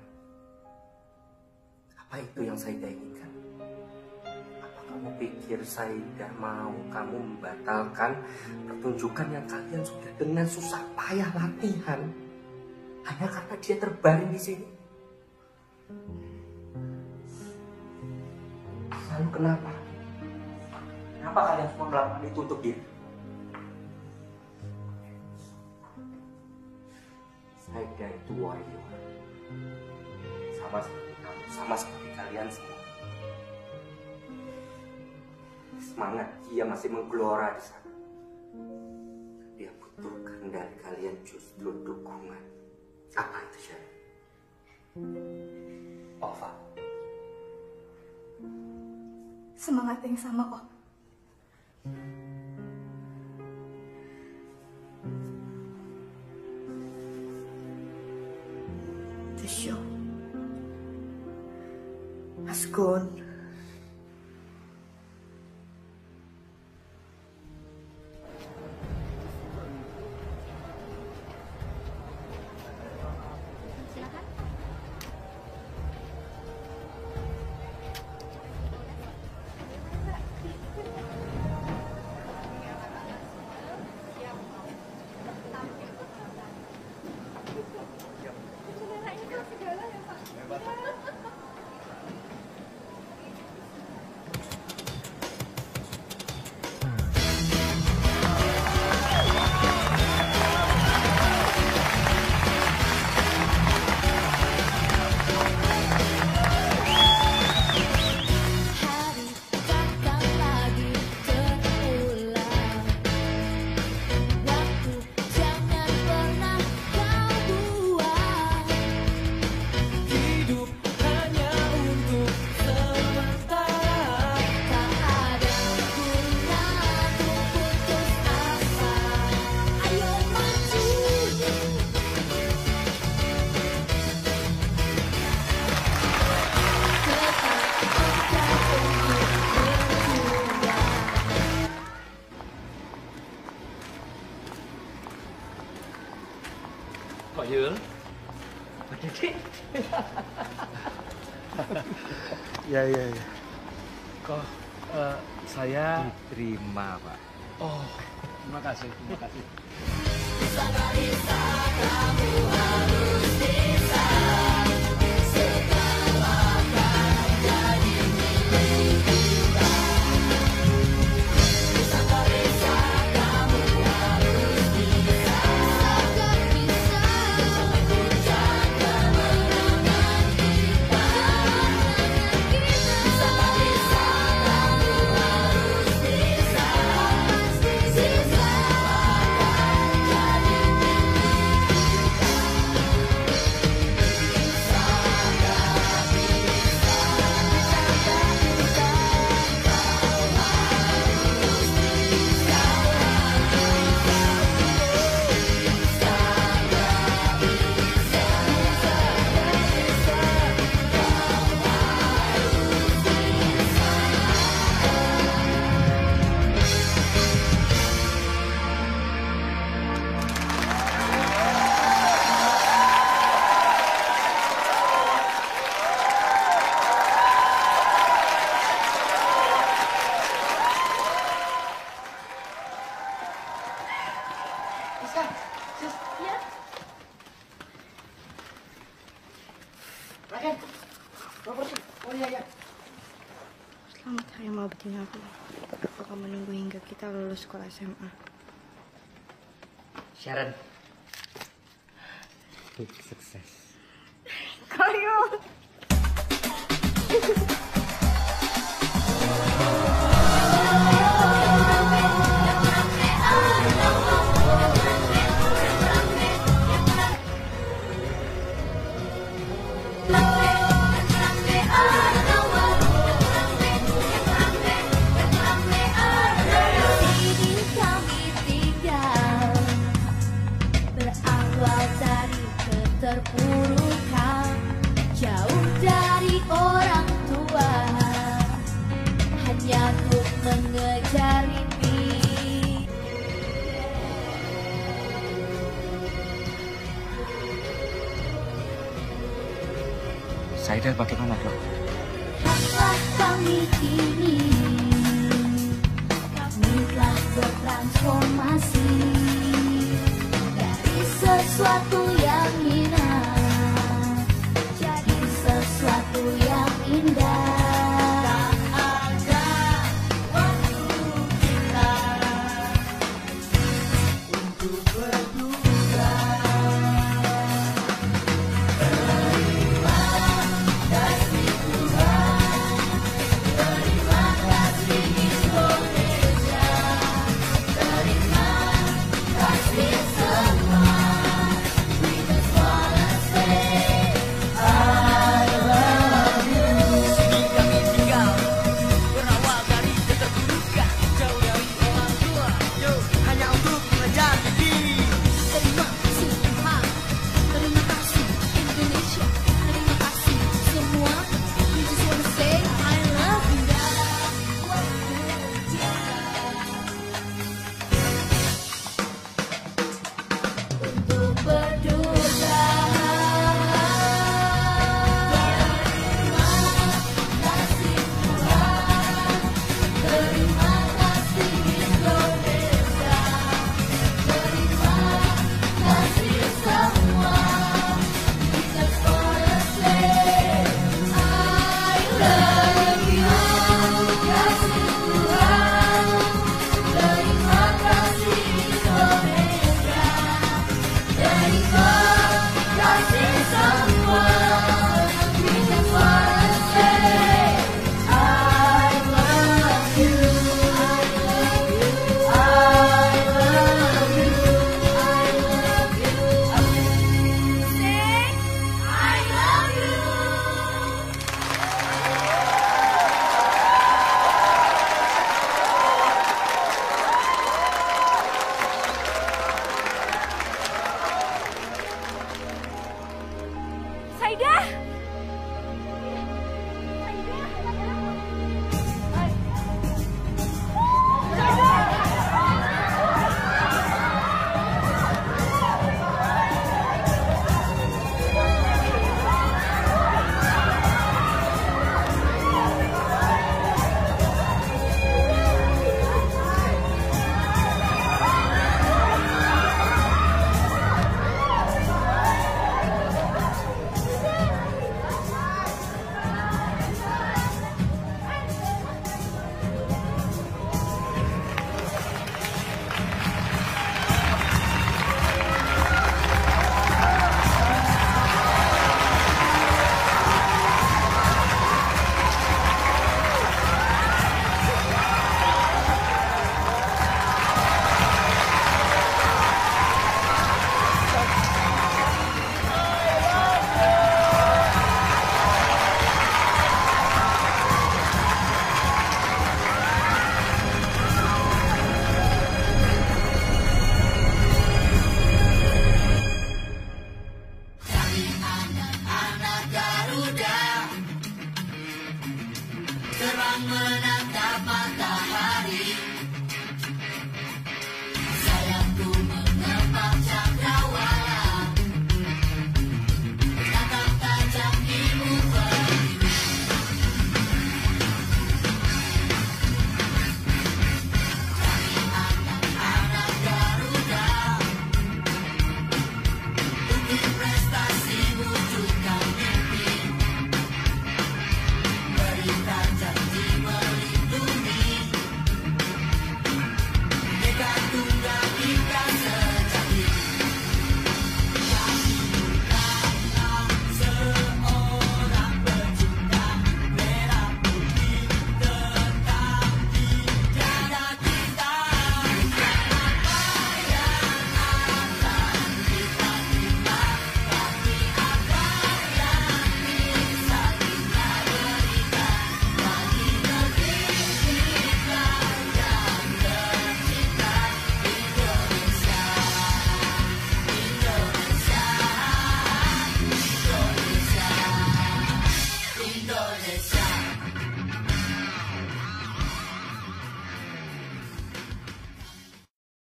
Apa itu yang Saida inginkan? Apa kamu pikir Saida mau kamu membatalkan pertunjukan yang kalian sudah dengan susah payah latihan hanya karena dia terbaring di sini? Lalu kenapa? Kenapa kalian semua melakukan itu untuk dia? Saida itu warrior. Sama seperti kamu, sama seperti kalian semua. Semangat dia masih menggelora di sana. Dia butuhkan dari kalian justru dukungan. Apa itu, Sharon? Ova. Semangat yang sama kok. the show has gone. Pak Yul, Pak Didik. Ya, ya, ya. Kok uh, saya diterima, Pak. Oh, terima kasih, terima kasih. Ya. Raken, properti. Oh iya ya. Selamat hari mau betinaku. Aku akan menunggu hingga kita lulus sekolah S M A. Sharon. Big success. Kayu. Terpurukan jauh dari orang tua, hanya untuk mengejar mimpi. Saida bagaimana dok? Lihatlah kami kini, kami telah bertransformasi dari sesuatu yang hina jadi sesuatu yang indah. Tak ada waktu kita untuk berdua.